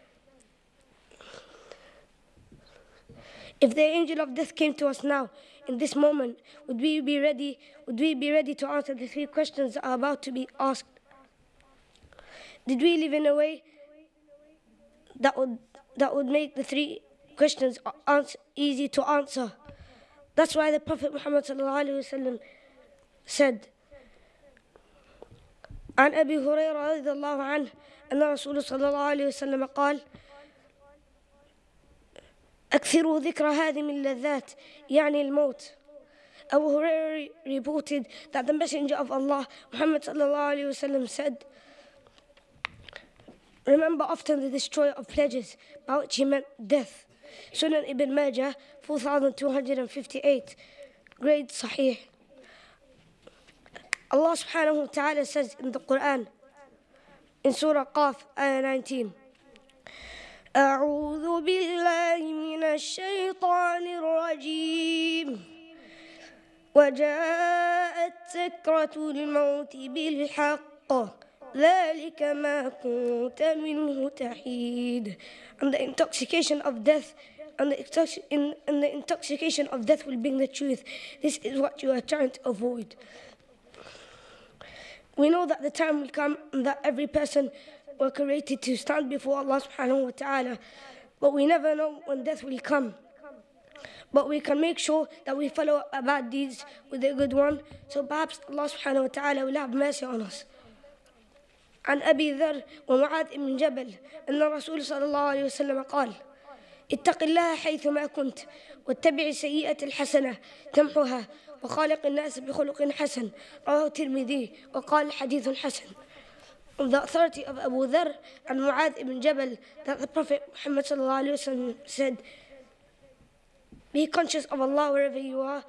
If the angel of death came to us now, in this moment, would we be ready to answer the three questions that are about to be asked? Did we live in a way that would make the three questions easy to answer? That's why the Prophet Muhammad sallallahu alaihi wasallam said, عن أبي هريرة رضي الله عنه أن رسول صلى الله عليه وسلم قال أكثروا ذكر هذه اللذات يعني الموت. Abu Hurairah reported that the Messenger of Allah Muhammad sallallahu alaihi wasallam said, remember often the destroyer of pleasures, by which he meant death. Sunan Ibn Majah 4258, grade Sahih. Allah subhanahu wa ta'ala says in the Quran, in Surah Qaf, ayah 19, أعوذ بالله من الشيطان الرجيم وجاءت سكرة الموت بالحق ذلك ما كنت منه تحيد. And the intoxication of death will bring the truth. This is what you are trying to avoid. We know that the time will come and that every person were created to stand before Allah subhanahu wa ta'ala, but we never know when death will come. But we can make sure that we follow our bad deeds with a good one, so perhaps Allah subhanahu wa ta'ala will have mercy on us. عن أبي ذر ومعاذ بن جبل أن الرسول صلى الله عليه وسلم قال اتق الله حيثما كنت واتبع السيئة الحسنة تمحها وخالق الناس بخلق حسن. رواه الترمذي وقال حديث حسن. On the authority of Abu Dharr and Mu'adh ibn Jabal that the Prophet Muhammad sallallahu alaihi wasallam said, be conscious of Allah wherever you are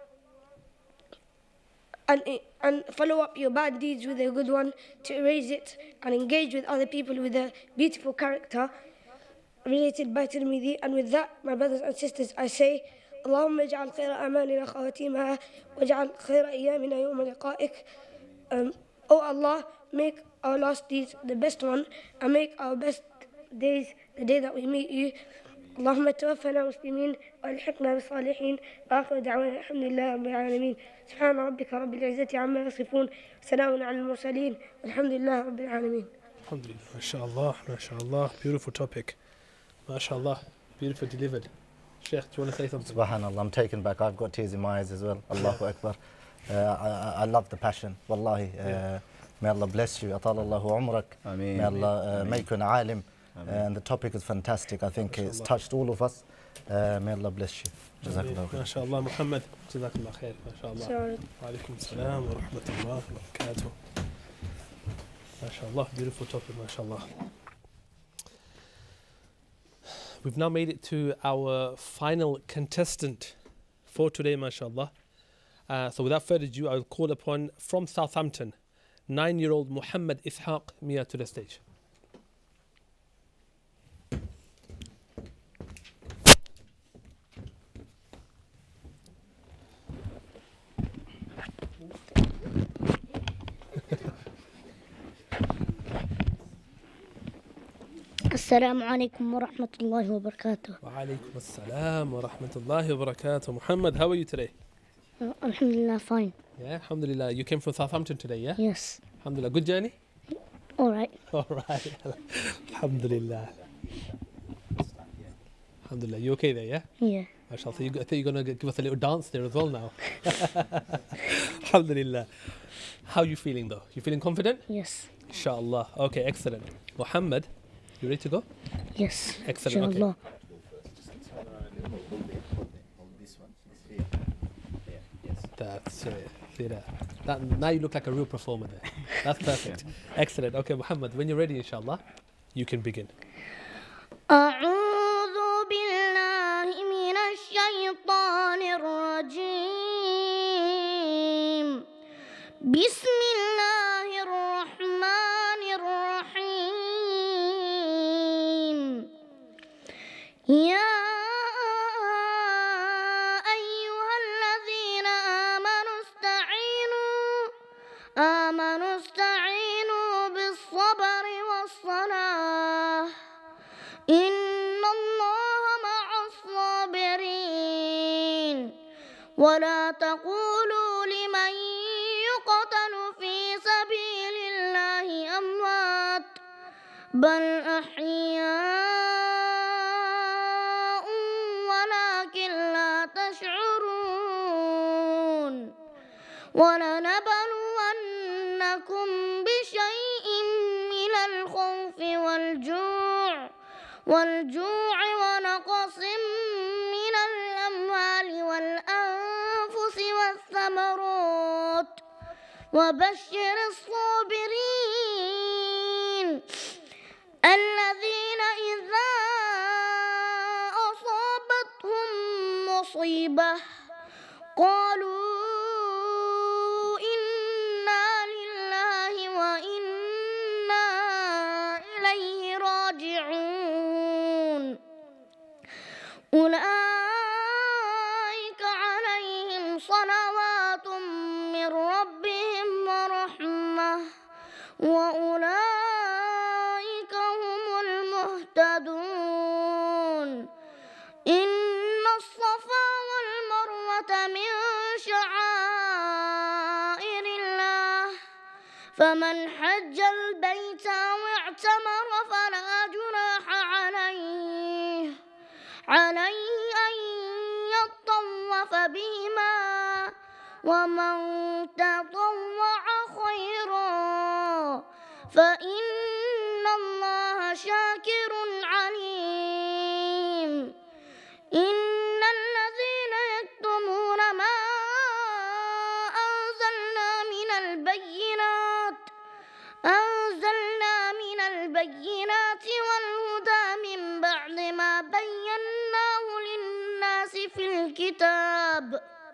and follow up your bad deeds with a good one to erase it, and engage with other people with a beautiful character, related by Tirmidhi. And with that, my brothers and sisters, I say, اللهم اجعل خير أعمالنا خواتيمها واجعل خير أيامنا يوم لقائك. Oh Allah, make our last deeds the best one and make our best days the day that we meet you. اللهم توفنا مسلمين والحقنا بالصالحين وآخر دعوانا الحمد لله رب العالمين. سبحان ربك رب العزة عما يصفون سلام على المرسلين والحمد لله رب العالمين. Alhamdulillah, mashallah, mashallah, beautiful topic. Mashallah, beautiful delivered. Sheikh, do you want to say something? Subhanallah, I'm taken back. I've got tears in my eyes as well. Allahu Akbar. I love the passion. Wallahi. May Allah bless you. Atalallahu umrak. Ameen. May Allah Ameen. make you an alim. And the topic is fantastic. I think it's touched all of us. May Allah bless you. Jazakallah khair. MashaAllah, Muhammad. Jazakallah khair. MashaAllah. Sorry. Wa alaikum salam wa rahmatullahi wa barakatuh. MashaAllah, beautiful topic, MashaAllah. We've now made it to our final contestant for today, MashaAllah. So without further ado, I'll call upon from Southampton, 9-year-old Muhammad Ishaq Mia to the stage. السلام عليكم ورحمة الله وبركاته. وعليكم السلام ورحمة الله وبركاته. Muhammad, how are you today? Alhamdulillah, fine. Yeah, alhamdulillah. You came from Southampton today, yeah? Yes. Alhamdulillah. Good journey? All right. All right. Alhamdulillah. Alhamdulillah. You okay there, yeah? Yeah. MashaAllah. I think you're going to give us a little dance there as well now. Alhamdulillah. How are you feeling though? You feeling confident? Yes. Inshallah. Okay, excellent. Muhammad, you ready to go? Yes. Excellent. Okay. Inshallah. That's it. See that? Now you look like a real performer there. That's perfect. Excellent. Okay, Muhammad, when you're ready, inshallah, you can begin. أعوذ بالله من الشيطان الرجيم. بسم الله الرحمن الرحيم. يا أيها الذين آمنوا استعينوا بالصبر والصلاة إن الله مع الصابرين ولا تقولوا لمن يقتل في سبيل الله أموات بل أحياء ولكن لا تشعرون ولنبلونكم بشيء من الخوف والجوع ونقص من الأموال والأنفس والثمرات وبشر الصابرين الذين إذا أصابتهم مصيبة قالوا إنا لله وإنا إليه راجعون أولئك عليهم صلوات من ربهم ورحمة وأولئك هم المهتدون إن الصفا والمروة من شعائر الله فمن حج البيت أو اعتمر فلا جناح عليه أن يطوف بهما ومن تطوع خيرا فإن الله شاكر عليم إن الذين يكتمون ما أنزلنا من البينات والهدى من بعد ما بيناه للناس في الكتاب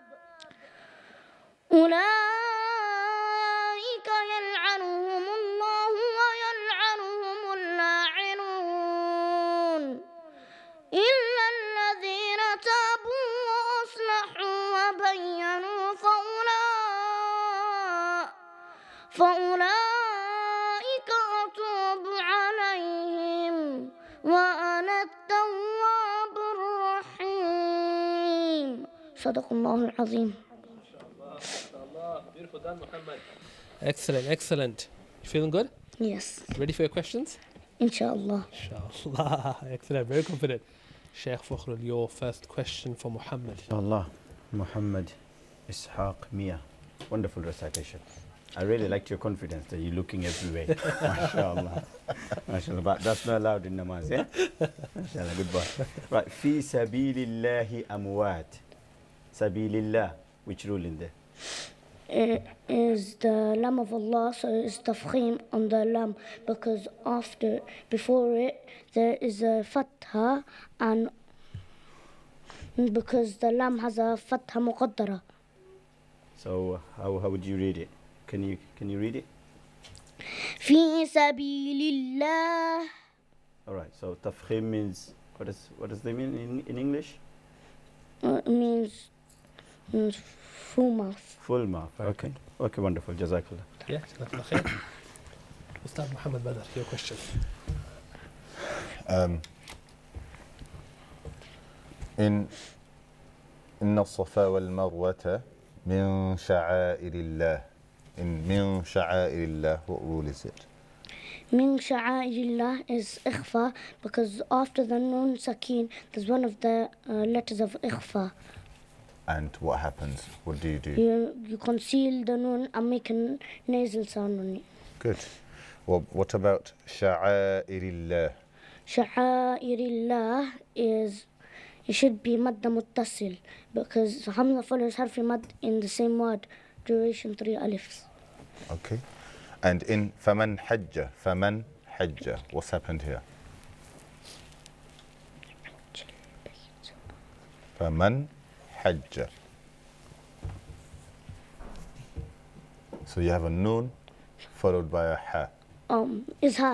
أولئك يلعنهم الله ويلعنهم اللاعنون إلا الذين تابوا وأصلحوا وبينوا فأولئك أتوب عليهم وأنا التواب الرحيم صدق الله العظيم. Beautiful done, Muhammad. Excellent, excellent. You feeling good? Yes. Ready for your questions? Inshallah. Inshallah. Excellent, very confident. Sheikh Fakhrul, your first question for Muhammad. Allah, Muhammad Ishaq Mia. Wonderful recitation. I really liked your confidence that you're looking everywhere. MashaAllah. MashaAllah. But that's not allowed in namaz, yeah? MashaAllah, good boy. Right. Fi sabilillahi amwat. Sabilillah. Which rule in there? It is the lamb of Allah, so it's tafkhim on the lamb, because before it, there is a fatha, and because the lamb has a fatha muqaddara. So how would you read it? Can you read it? Fi sabilillah. All right. So tafkhim means what does they mean in English? It means full mouth. Full mouth. Okay. Okay. Wonderful. Jazakallah. Yeah, Jazakallah khair. Ustad Muhammad Badr, your question. إن الصفا والمروة من شعائر الله. من شعائر الله, what rule is it? Min sha'airillah is ikhfa, because after the nun sakin, there's one of the letters of ikhfa. And what happens? What do? You conceal the nun and make a nasal sound on it. Good. Well, what about sha'airillah? Sha'airillah is, it should be madda muttasil, because hamza follows harfi mad in the same word, duration 3 alifs. Okay. And in faman hajja, what's happened here? Faman hajja. So you have a noon followed by a ha. Izhar.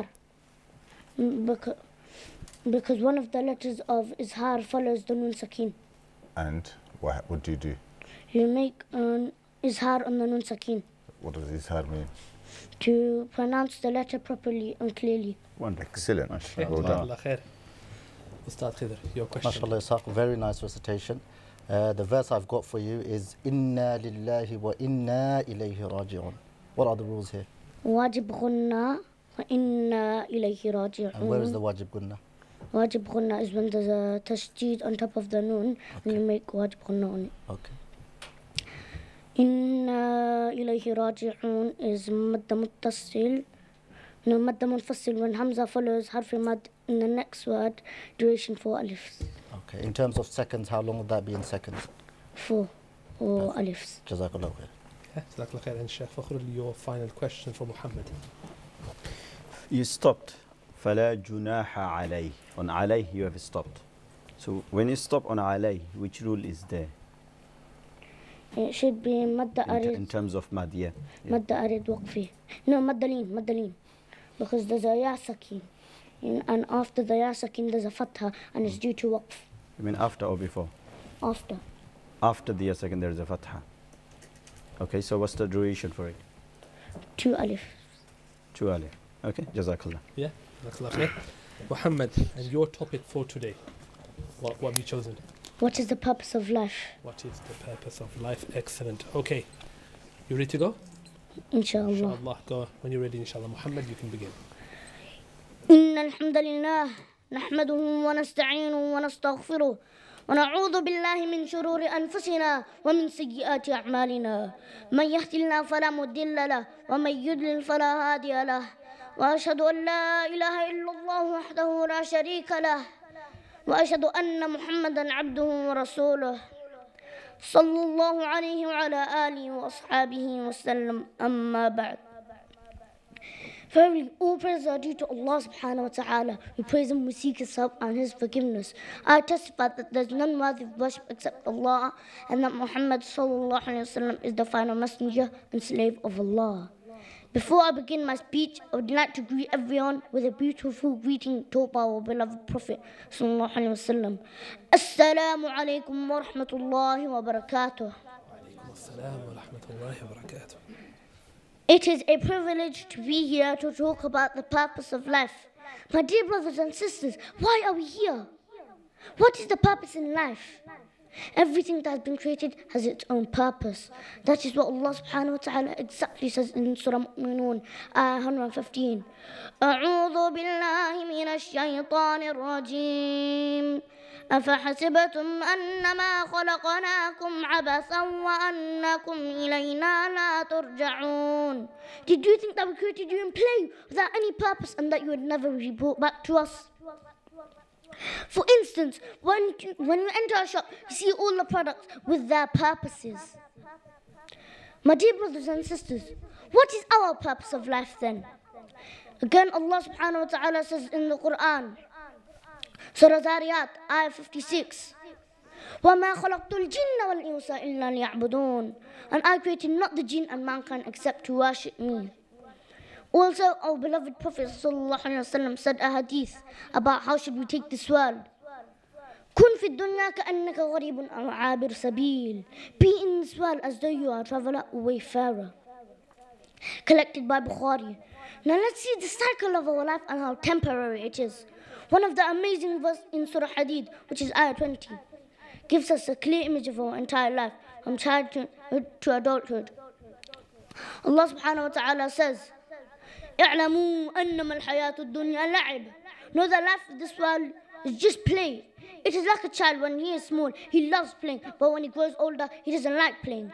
Because one of the letters of izhar follows the nun sakin. And what do you do? You make an izhar on the nun sakin. What does izhar mean? To pronounce the letter properly and clearly. Wonderful. Excellent. Well done. Jazakallah khair. Ustad Khidr, your question. MashaAllah, Ishaq, very nice recitation. The verse I've got for you is Inna lillahi wa inna ilayhi raji'un. What are the rules here? Wajib ghunna wa inna ilayhi raji'un. And where is the wajib gunna? Wajib ghunna is when there's a tashdid on top of the noon, and you make wajib ghunna on it. Okay. Inna ilayhi raji'un is madda muttasil. No, madda munfasil when hamza follows harfi mad in the next word, duration 4 alifs. Okay. In terms of seconds, how long would that be in seconds? 4 or alifs. Jazakallah khair. Yeah, Jazakallah khair. And Sheikh Fakhrul, your final question for Muhammad. You stopped. فلا جناح عليه. On alayh you have stopped. So when you stop on alayh, which rule is there? It should be madda arid. In terms of mad, yeah. Madda arid waqfi. No, maddaleen. Because there's a ya sakin. And after the ya sakin there's a fatha, and it's due to waqf. You mean after or before? After. After the second there is a fatha. Okay, so what's the duration for it? 2 alif. 2 alif. Okay, Jazakallah. Yeah, Jazakallah khair. Muhammad, and your topic for today. What have you chosen? What is the purpose of life? What is the purpose of life? Excellent. Okay. You ready to go? Inshallah. Inshallah. Go. When you're ready, inshallah. Muhammad, you can begin. إن الحمد لله نحمده ونستعينه ونستغفره ونعوذ بالله من شرور أنفسنا ومن سيئات أعمالنا من يهد الله فلا مضل له ومن يضلل فلا هادي له وأشهد أن لا إله إلا الله وحده لا شريك له وأشهد أن محمدا عبده ورسوله صلى الله عليه وعلى آله وأصحابه وسلم أما بعد. Verily, all praise are due to Allah subhanahu wa ta'ala. We praise Him, we seek His help and His forgiveness. I testify that there is none worthy of worship except Allah, and that Muhammad sallallahu alayhi wa sallam is the final messenger and slave of Allah. Before I begin my speech, I would like to greet everyone with a beautiful greeting taught by our beloved Prophet sallallahu alayhi wa sallam. Assalamu alaikum wa rahmatullahi wa barakatuh. It is a privilege to be here to talk about the purpose of life. My dear brothers and sisters, why are we here? What is the purpose in life? Everything that has been created has its own purpose. That is what Allah subhanahu wa ta'ala exactly says in Surah Mu'minun, ayah 115. أعوذ بالله من الشيطان الرجيم أفحسبتم أنما خلقناكم عبثا وأنكم إلينا لا ترجعون. Did you think that we created you in play without any purpose and that you would never be brought back to us? For instance, when you enter a shop, you see all the products with their purposes. My dear brothers and sisters, what is our purpose of life then? Again, Allah subhanahu wa ta'ala says in the Quran, Surah Zariyat, ayah 56, وَمَا خَلَقْتُ الْجِنَّ وَالْإِنسَ إِلَّا لِيَعْبُدُونَ. And I created not the jinn and mankind except to worship me. Also, our beloved Prophet ﷺ said a hadith about how should we take this world. كن في الدنيا كأنك غريب أو عابر سبيل. Be in this world as though you are a traveler or wayfarer. Collected by Bukhari. Now let's see the cycle of our life and how temporary it is. One of the amazing verses in Surah Hadid, which is ayah 20, gives us a clear image of our entire life, from childhood to adulthood. Allah subhanahu wa ta'ala says, اعلموا أنما الحياة الدنيا لعب. Know that life of this world is just play. It is like a child when he is small, he loves playing, but when he grows older, he doesn't like playing.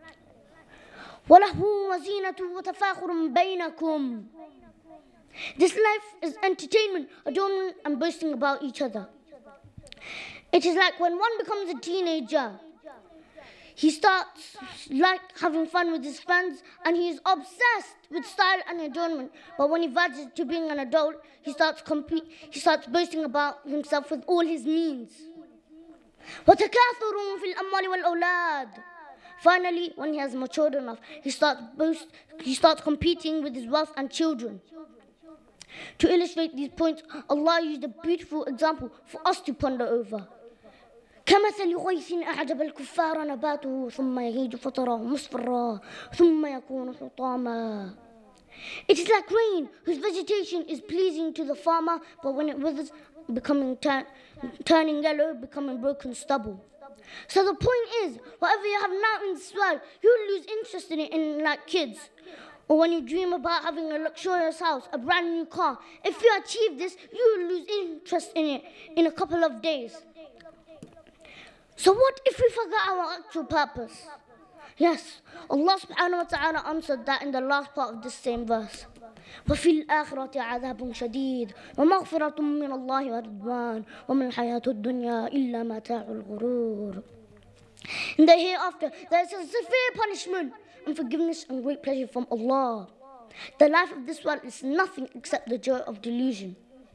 وَلَهُ وَزِينَةُ وَتَفَاخُرٌ بَيْنَكُمْ. This life is entertainment, adornment, and boasting about each other. It is like when one becomes a teenager, he starts like having fun with his friends and he is obsessed with style and adornment. But when he verges to being an adult, he starts boasting about himself with all his means. وَتَكَاثُرٌ فِي الْأَمْوَالِ وَالْأَوْلَادِ. Finally, when he has matured enough, he starts competing with his wealth and children. To illustrate these points, Allah used a beautiful example for us to ponder over. كمثل غيث أعجب الكفار نباته ثم يهيج فتراه مصفرا ثم يكون حطاما. It is like rain whose vegetation is pleasing to the farmer, but when it withers, turning yellow, becoming broken stubble. So the point is, whatever you have now in this world, you'll lose interest in it like kids. Or when you dream about having a luxurious house, a brand new car, if you achieve this, you'll lose interest in it in a couple of days. So what if we forget our actual purpose? Yes, Allah subhanahu wa ta'ala answered that in the last part of this same verse. وَفِي الْآخِرَةِ عَذَابٌ شَدِيدٌ وَمَغْفِرَةٌ مِّنَ اللَّهِ وَرِضْوَانٌ وَمَا الْحَيَاةُ الدُّنْيَا إِلَّا مَتَاعُ الْغُرُورِ. In the hereafter, there is a severe punishment and forgiveness and great pleasure from Allah. The life of this world is nothing except the joy of delusion.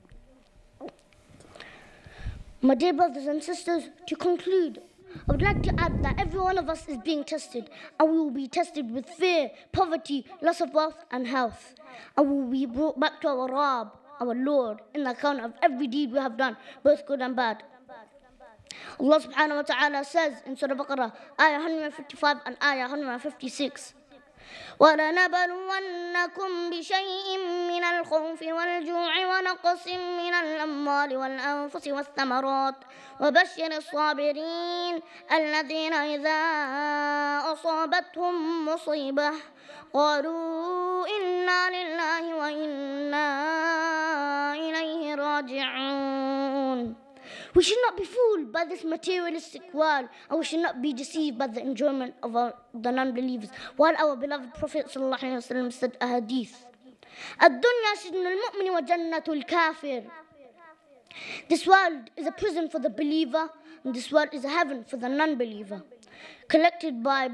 My dear brothers and sisters, to conclude, I would like to add that every one of us is being tested, and we will be tested with fear, poverty, loss of wealth and health. And we will be brought back to our Rabb, our Lord, in the account of every deed we have done, both good and bad. Allah subhanahu wa ta'ala says in Surah Baqarah, ayah 155 and ayah 156, وَلَنَبَلُوَنَّكُمْ بِشَيْءٍ مِّنَ الْخَوْفِ وَالْجُوعِ وَنَقْصٍ مِّنَ الْأَمْوَالِ وَالْأَنفُسِ وَالثَّمَرَاتِ وَبَشِّرِ الصَّابِرِينَ الَّذِينَ إِذَا أَصَابَتْهُم مُّصِيبَةٌ قَالُوا إِنَّا لِلَّهِ وَإِنَّا إِلَيْهِ رَاجِعُونَ. We should not be fooled by this materialistic world, and we should not be deceived by the enjoyment of the non-believers. While our beloved Prophet ﷺ said a hadith, الدنيا سجن المؤمن وجنة الكافر. This world is a prison for the believer, and this world is a heaven for the non-believer. Collected by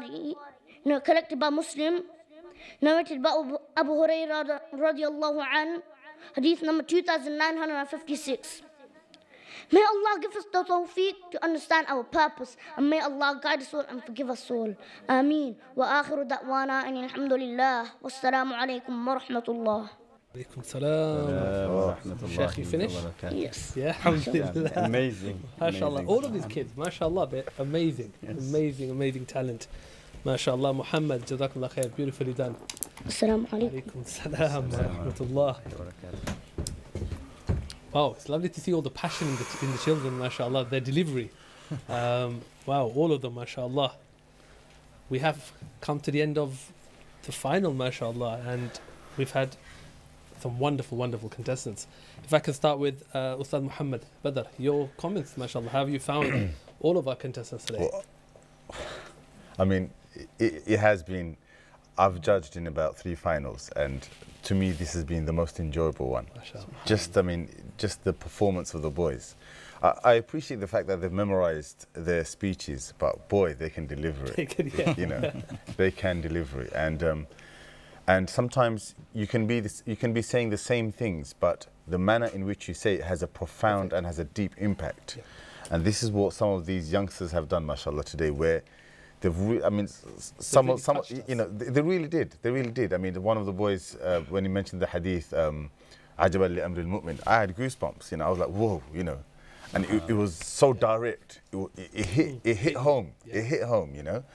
Muslim, narrated by Abu Hurairah radiallahu anhu, hadith number 2956. May Allah give us the tawfiq to understand our purpose, and may Allah guide us all and forgive us all. Ameen. Wa akhiru da'wana and alhamdulillah. Wassalamu alaikum wa rahmatullah. Alaikum salam. Sheikh, you finished? Yes. Yeah, alhamdulillah. Amazing. MashaAllah. All of these kids, mashallah, they're amazing. Yes. Amazing talent. MashaAllah. Muhammad, jazakallah khair. Beautifully done. Assalamu alaikum. Alaikum salam wa rahmatullah. Wow, it's lovely to see all the passion in the children, mashallah, their delivery. Wow, all of them, mashallah. We have come to the end of the final, mashallah, and we've had some wonderful, wonderful contestants. If I can start with Ustad Muhammad Badr, your comments, mashallah. How have you found all of our contestants today? Well, I mean, it has been, I've judged in about 3 finals, and to me this has been the most enjoyable one. Mashallah. Just the performance of the boys. I appreciate the fact that they've memorized their speeches, but boy, they can deliver it. You know, they can deliver it, and sometimes you can be saying the same things, but the manner in which you say it has a profound and has a deep impact. Yeah. And this is what some of these youngsters have done, mashallah, today, where they've, I mean, some, you know, they really did. They really did. I mean, one of the boys, when he mentioned the hadith, "Ajaban li amri al-mu'min," I had goosebumps. You know, I was like, whoa, you know, and it was so direct. It hit home. Yeah. It hit home. You know.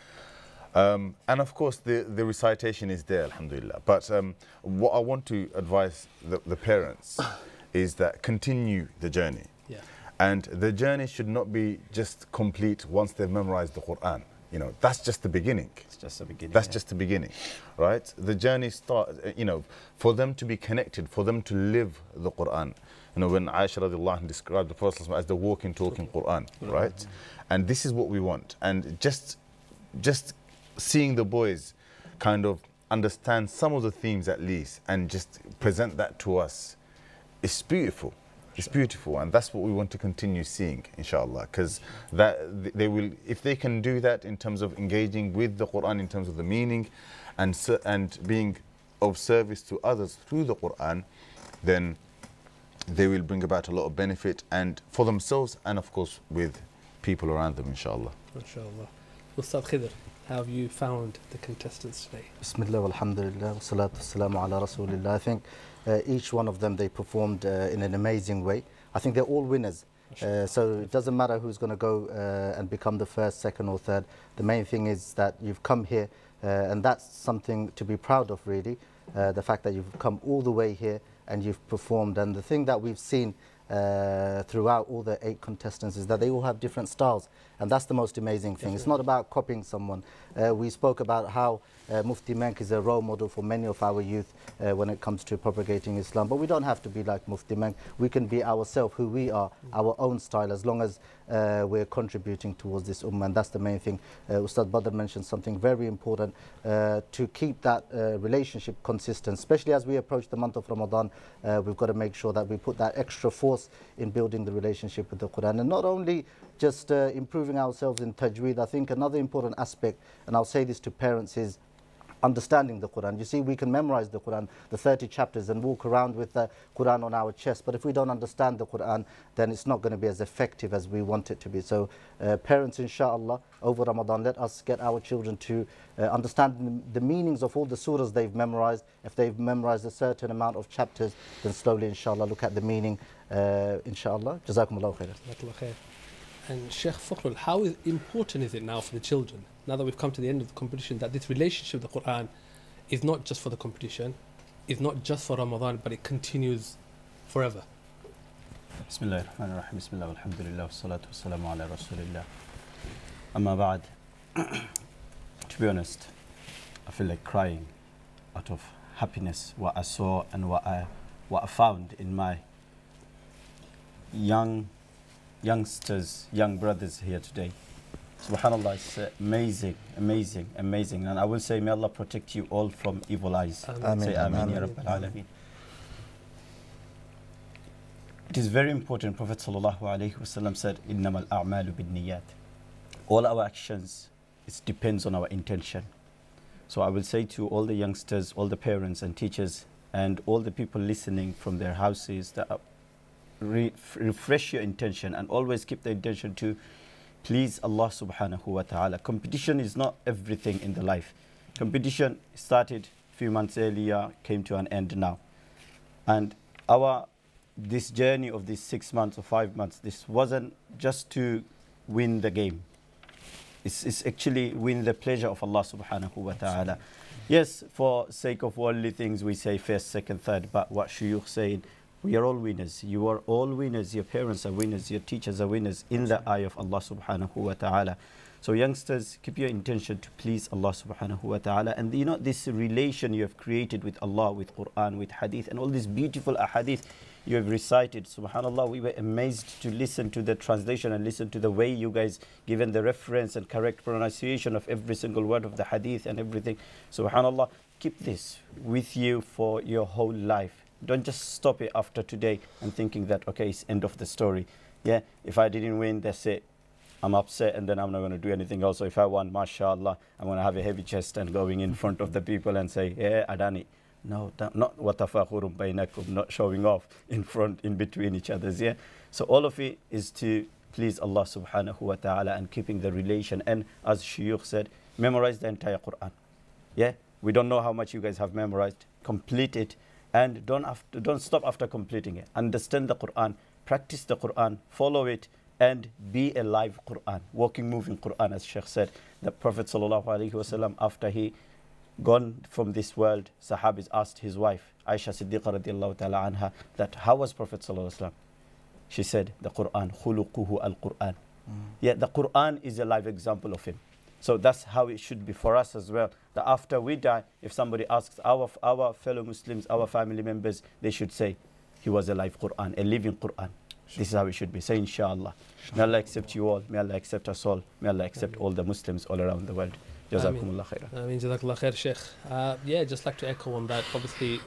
And of course, the recitation is there, alhamdulillah. But what I want to advise the parents is that continue the journey. Yeah. And the journey should not be just complete once they've memorized the Quran. You know, that's just the beginning. It's just the beginning. That's just the beginning, right? The journey starts, you know, for them to be connected, for them to live the Quran. You know, when Aisha radiallahu anha described the Prophet as the walking, talking Quran, right? And this is what we want. And just seeing the boys kind of understand some of the themes at least and just present that to us, it's beautiful. It's beautiful, and that's what we want to continue seeing, inshallah, because they will, if they can do that in terms of engaging with the Quran, in terms of the meaning, and being of service to others through the Quran, then they will bring about a lot of benefit, and for themselves, and of course with people around them, inshallah. Inshallah. Ustad Khidr, how have you found the contestants today? Bismillah, alhamdulillah, wa salatu wassalamu ala rasulillah. I think each one of them, they performed in an amazing way. I think they're all winners. So it doesn't matter who's going to go and become the first, second or third. The main thing is that you've come here and that's something to be proud of, really. The fact that you've come all the way here and you've performed. And the thing that we've seen throughout all the 8 contestants is that they all have different styles, and that's the most amazing thing. It's not about copying someone. We spoke about how Mufti Menk is a role model for many of our youth when it comes to propagating Islam, but we don't have to be like Mufti Menk. We can be ourselves, who we are, our own style, as long as we're contributing towards this ummah, and that's the main thing. Ustad Badr mentioned something very important, to keep that relationship consistent, especially as we approach the month of Ramadan. We've got to make sure that we put that extra force in building the relationship with the Quran, and not only just improving ourselves in tajweed. I think another important aspect, and I'll say this to parents, is understanding the Quran. You see, we can memorize the Quran, the 30 chapters, and walk around with the Quran on our chest, but if we don't understand the Quran, then it's not going to be as effective as we want it to be. So parents, inshallah, over Ramadan, let us get our children to understand the meanings of all the surahs they've memorized. If they've memorized a certain amount of chapters, then slowly, inshallah, look at the meaning, inshallah. Jazakumullahu khairan. And Sheikh Fakhrul, how important is it now for the children, now that we've come to the end of the competition, that this relationship with the Quran is not just for the competition, is not just for Ramadan, but it continues forever? Bismillah ar-Rahman ar-Rahim. Bismillah, alhamdulillah, wa salatu wa salamu ala rasulillah. Amma ba'd. To be honest, I feel like crying out of happiness, what I saw and what I found in my youngsters, young brothers here today. Subhanallah, it's amazing, amazing, amazing. And I will say, may Allah protect you all from evil eyes. Ameen. Say Ameen, Ya Rabbil Alameen. It is very important. Prophet Sallallahu Alaihi Wasallam said, إِنَّمَا الْأَعْمَالُ بِالنِّيَّاتِ. All our actions, it depends on our intention. So I will say to all the youngsters, all the parents and teachers, and all the people listening from their houses, that refresh your intention and always keep the intention to please Allah subhanahu wa ta'ala. Competition is not everything in the life. Competition started a few months earlier, came to an end now. And this journey of these 6 months or 5 months, this wasn't just to win the game. It's actually win the pleasure of Allah subhanahu wa ta'ala. Yes, for sake of worldly things, we say first, second, third, but what Shuyukh said, we are all winners. You are all winners. Your parents are winners. Your teachers are winners in the eye of Allah subhanahu wa ta'ala. So youngsters, keep your intention to please Allah subhanahu wa ta'ala. And you know, this relation you have created with Allah, with Quran, with Hadith, and all these beautiful ahadith you have recited. Subhanallah, we were amazed to listen to the translation and listen to the way you guys given the reference and correct pronunciation of every single word of the Hadith and everything. Subhanallah, keep this with you for your whole life. Don't just stop it after today and thinking that, okay, it's end of the story. Yeah, if I didn't win, that's it. I'm upset and then I'm not going to do anything else. So if I won, mashallah, I'm going to have a heavy chest and going in front of the people and say, yeah, Adani. No, not watafakhurun bainakum, not showing off in front, in between each other's. Yeah. So all of it is to please Allah subhanahu wa ta'ala and keeping the relation. And as Shuyukh said, memorize the entire Quran. Yeah. We don't know how much you guys have memorized. Complete it and don't stop after completing it. Understand the Quran, practice the Quran, follow it, and be a live Quran, walking, moving Quran, as Sheikh said. The Prophet sallallahu alaihi wasallam, after he gone from this world, Sahabis asked his wife, Aisha Siddiqa radiallahu ta'ala anha, that how was Prophet sallallahu alaihi wasallam? She said, the Quran, khuluquhu al-Quran. Yeah, the Quran is a live example of him. So that's how it should be for us as well. That after we die, if somebody asks our fellow Muslims, our family members, they should say, he was a live Quran, a living Quran. This is how it should be. Say inshallah. May Allah accept you all. May Allah accept us all. May Allah accept all the Muslims all around the world. Jazakumullah khairan. Ameen. Jazakallah khair, Sheikh. Yeah, just like to echo on that. Obviously,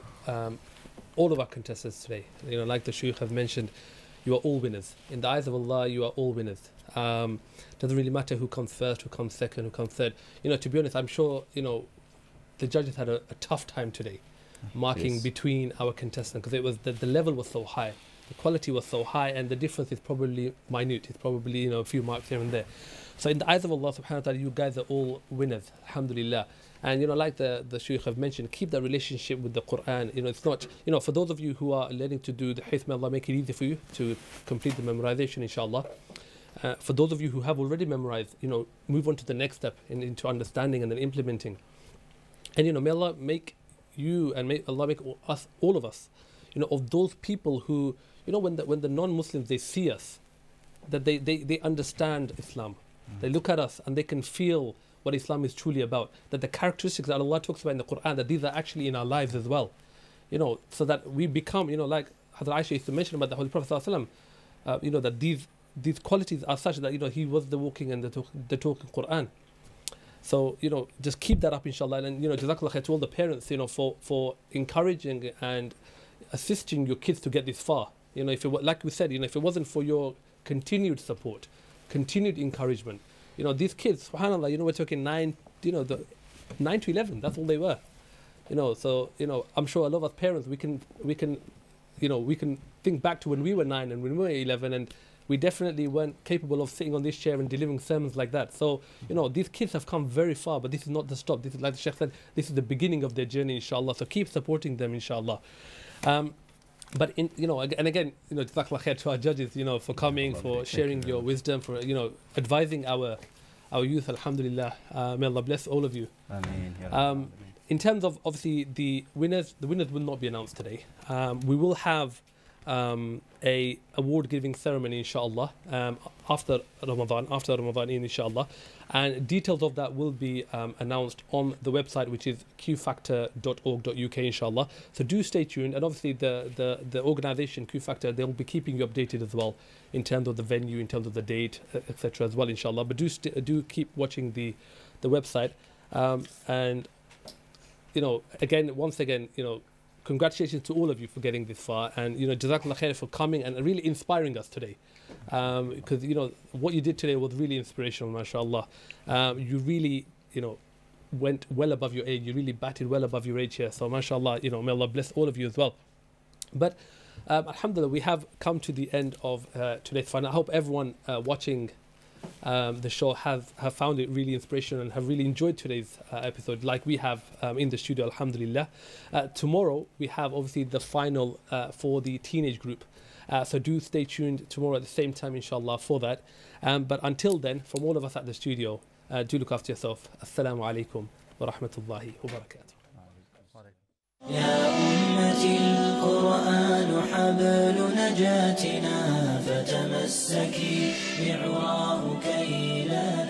all of our contestants today, you know, like the Shaykh have mentioned, you are all winners. In the eyes of Allah, you are all winners. Doesn't really matter who comes first, who comes second, who comes third. You know, to be honest, I'm sure, you know, the judges had a tough time today, marking between our contestants, because it was the level was so high. The quality was so high, and the difference is probably minute. It's probably, you know, a few marks here and there. So in the eyes of Allah subhanahu wa ta'ala, you guys are all winners, alhamdulillah. And you know, like the Shaykh have mentioned, keep that relationship with the Quran. You know, it's not, you know, for those of you who are learning to do the hifz, may Allah make it easy for you to complete the memorization, inshallah. For those of you who have already memorized, you know, move on to the next step into understanding and then implementing. And you know, may Allah make you and may Allah make us, all of us, you know, of those people who, you know, when the non-Muslims, they see us, that they understand Islam. They look at us and they can feel what Islam is truly about. That the characteristics that Allah talks about in the Quran, that these are actually in our lives as well. You know, so that we become, you know, like Hazrat Aisha used to mention about the Holy Prophet ﷺ, you know, that these qualities are such that, you know, he was the walking and the talking Quran. So, you know, just keep that up, inshallah. And, you know, Jazakallah khair to all the parents, you know, for encouraging and assisting your kids to get this far. You know, if it, like we said, you know, if it wasn't for your continued support, continued encouragement, you know, these kids, subhanAllah, you know, we're talking 9 to 11, that's all they were. You know, so, you know, I'm sure a lot of us parents, we can think back to when we were 9 and when we were 11, and we definitely weren't capable of sitting on this chair and delivering sermons like that. So, you know, these kids have come very far, but this is not the stop. This is, like the Sheikh said, this is the beginning of their journey, inshallah. So keep supporting them, inshallah. But in, you know, and again, you know, jazakallah khair to our judges, you know, for coming, for sharing your wisdom, for, you know, advising our youth, alhamdulillah. May Allah bless all of you. Ameen. In terms of, obviously, the winners will not be announced today. We will have a award giving ceremony, inshallah, after Ramadan, inshallah, and details of that will be announced on the website, which is qfactor.org.uk, inshallah. So do stay tuned, and obviously the organization Q Factor, they'll be keeping you updated as well in terms of the venue, in terms of the date, etc. as well, inshallah. But do keep watching the website, and you know, once again, you know, congratulations to all of you for getting this far, and you know, jazakallah khair for coming and really inspiring us today, because you know what you did today was really inspirational, mashallah. You really, you know, went well above your age. You really batted well above your age here, so mashallah, you know, may Allah bless all of you as well. But alhamdulillah, we have come to the end of today's final. I hope everyone watching the show have found it really inspirational and have really enjoyed today's episode, like we have in the studio, alhamdulillah. Tomorrow we have obviously the final for the teenage group, so do stay tuned tomorrow at the same time, inshallah, for that. But until then, from all of us at the studio, do look after yourself. Assalamu alaikum wa rahmatullahi wa barakatuh. يا أمتي القرآن حبل نجاتنا فتمسكي بعراه كي لا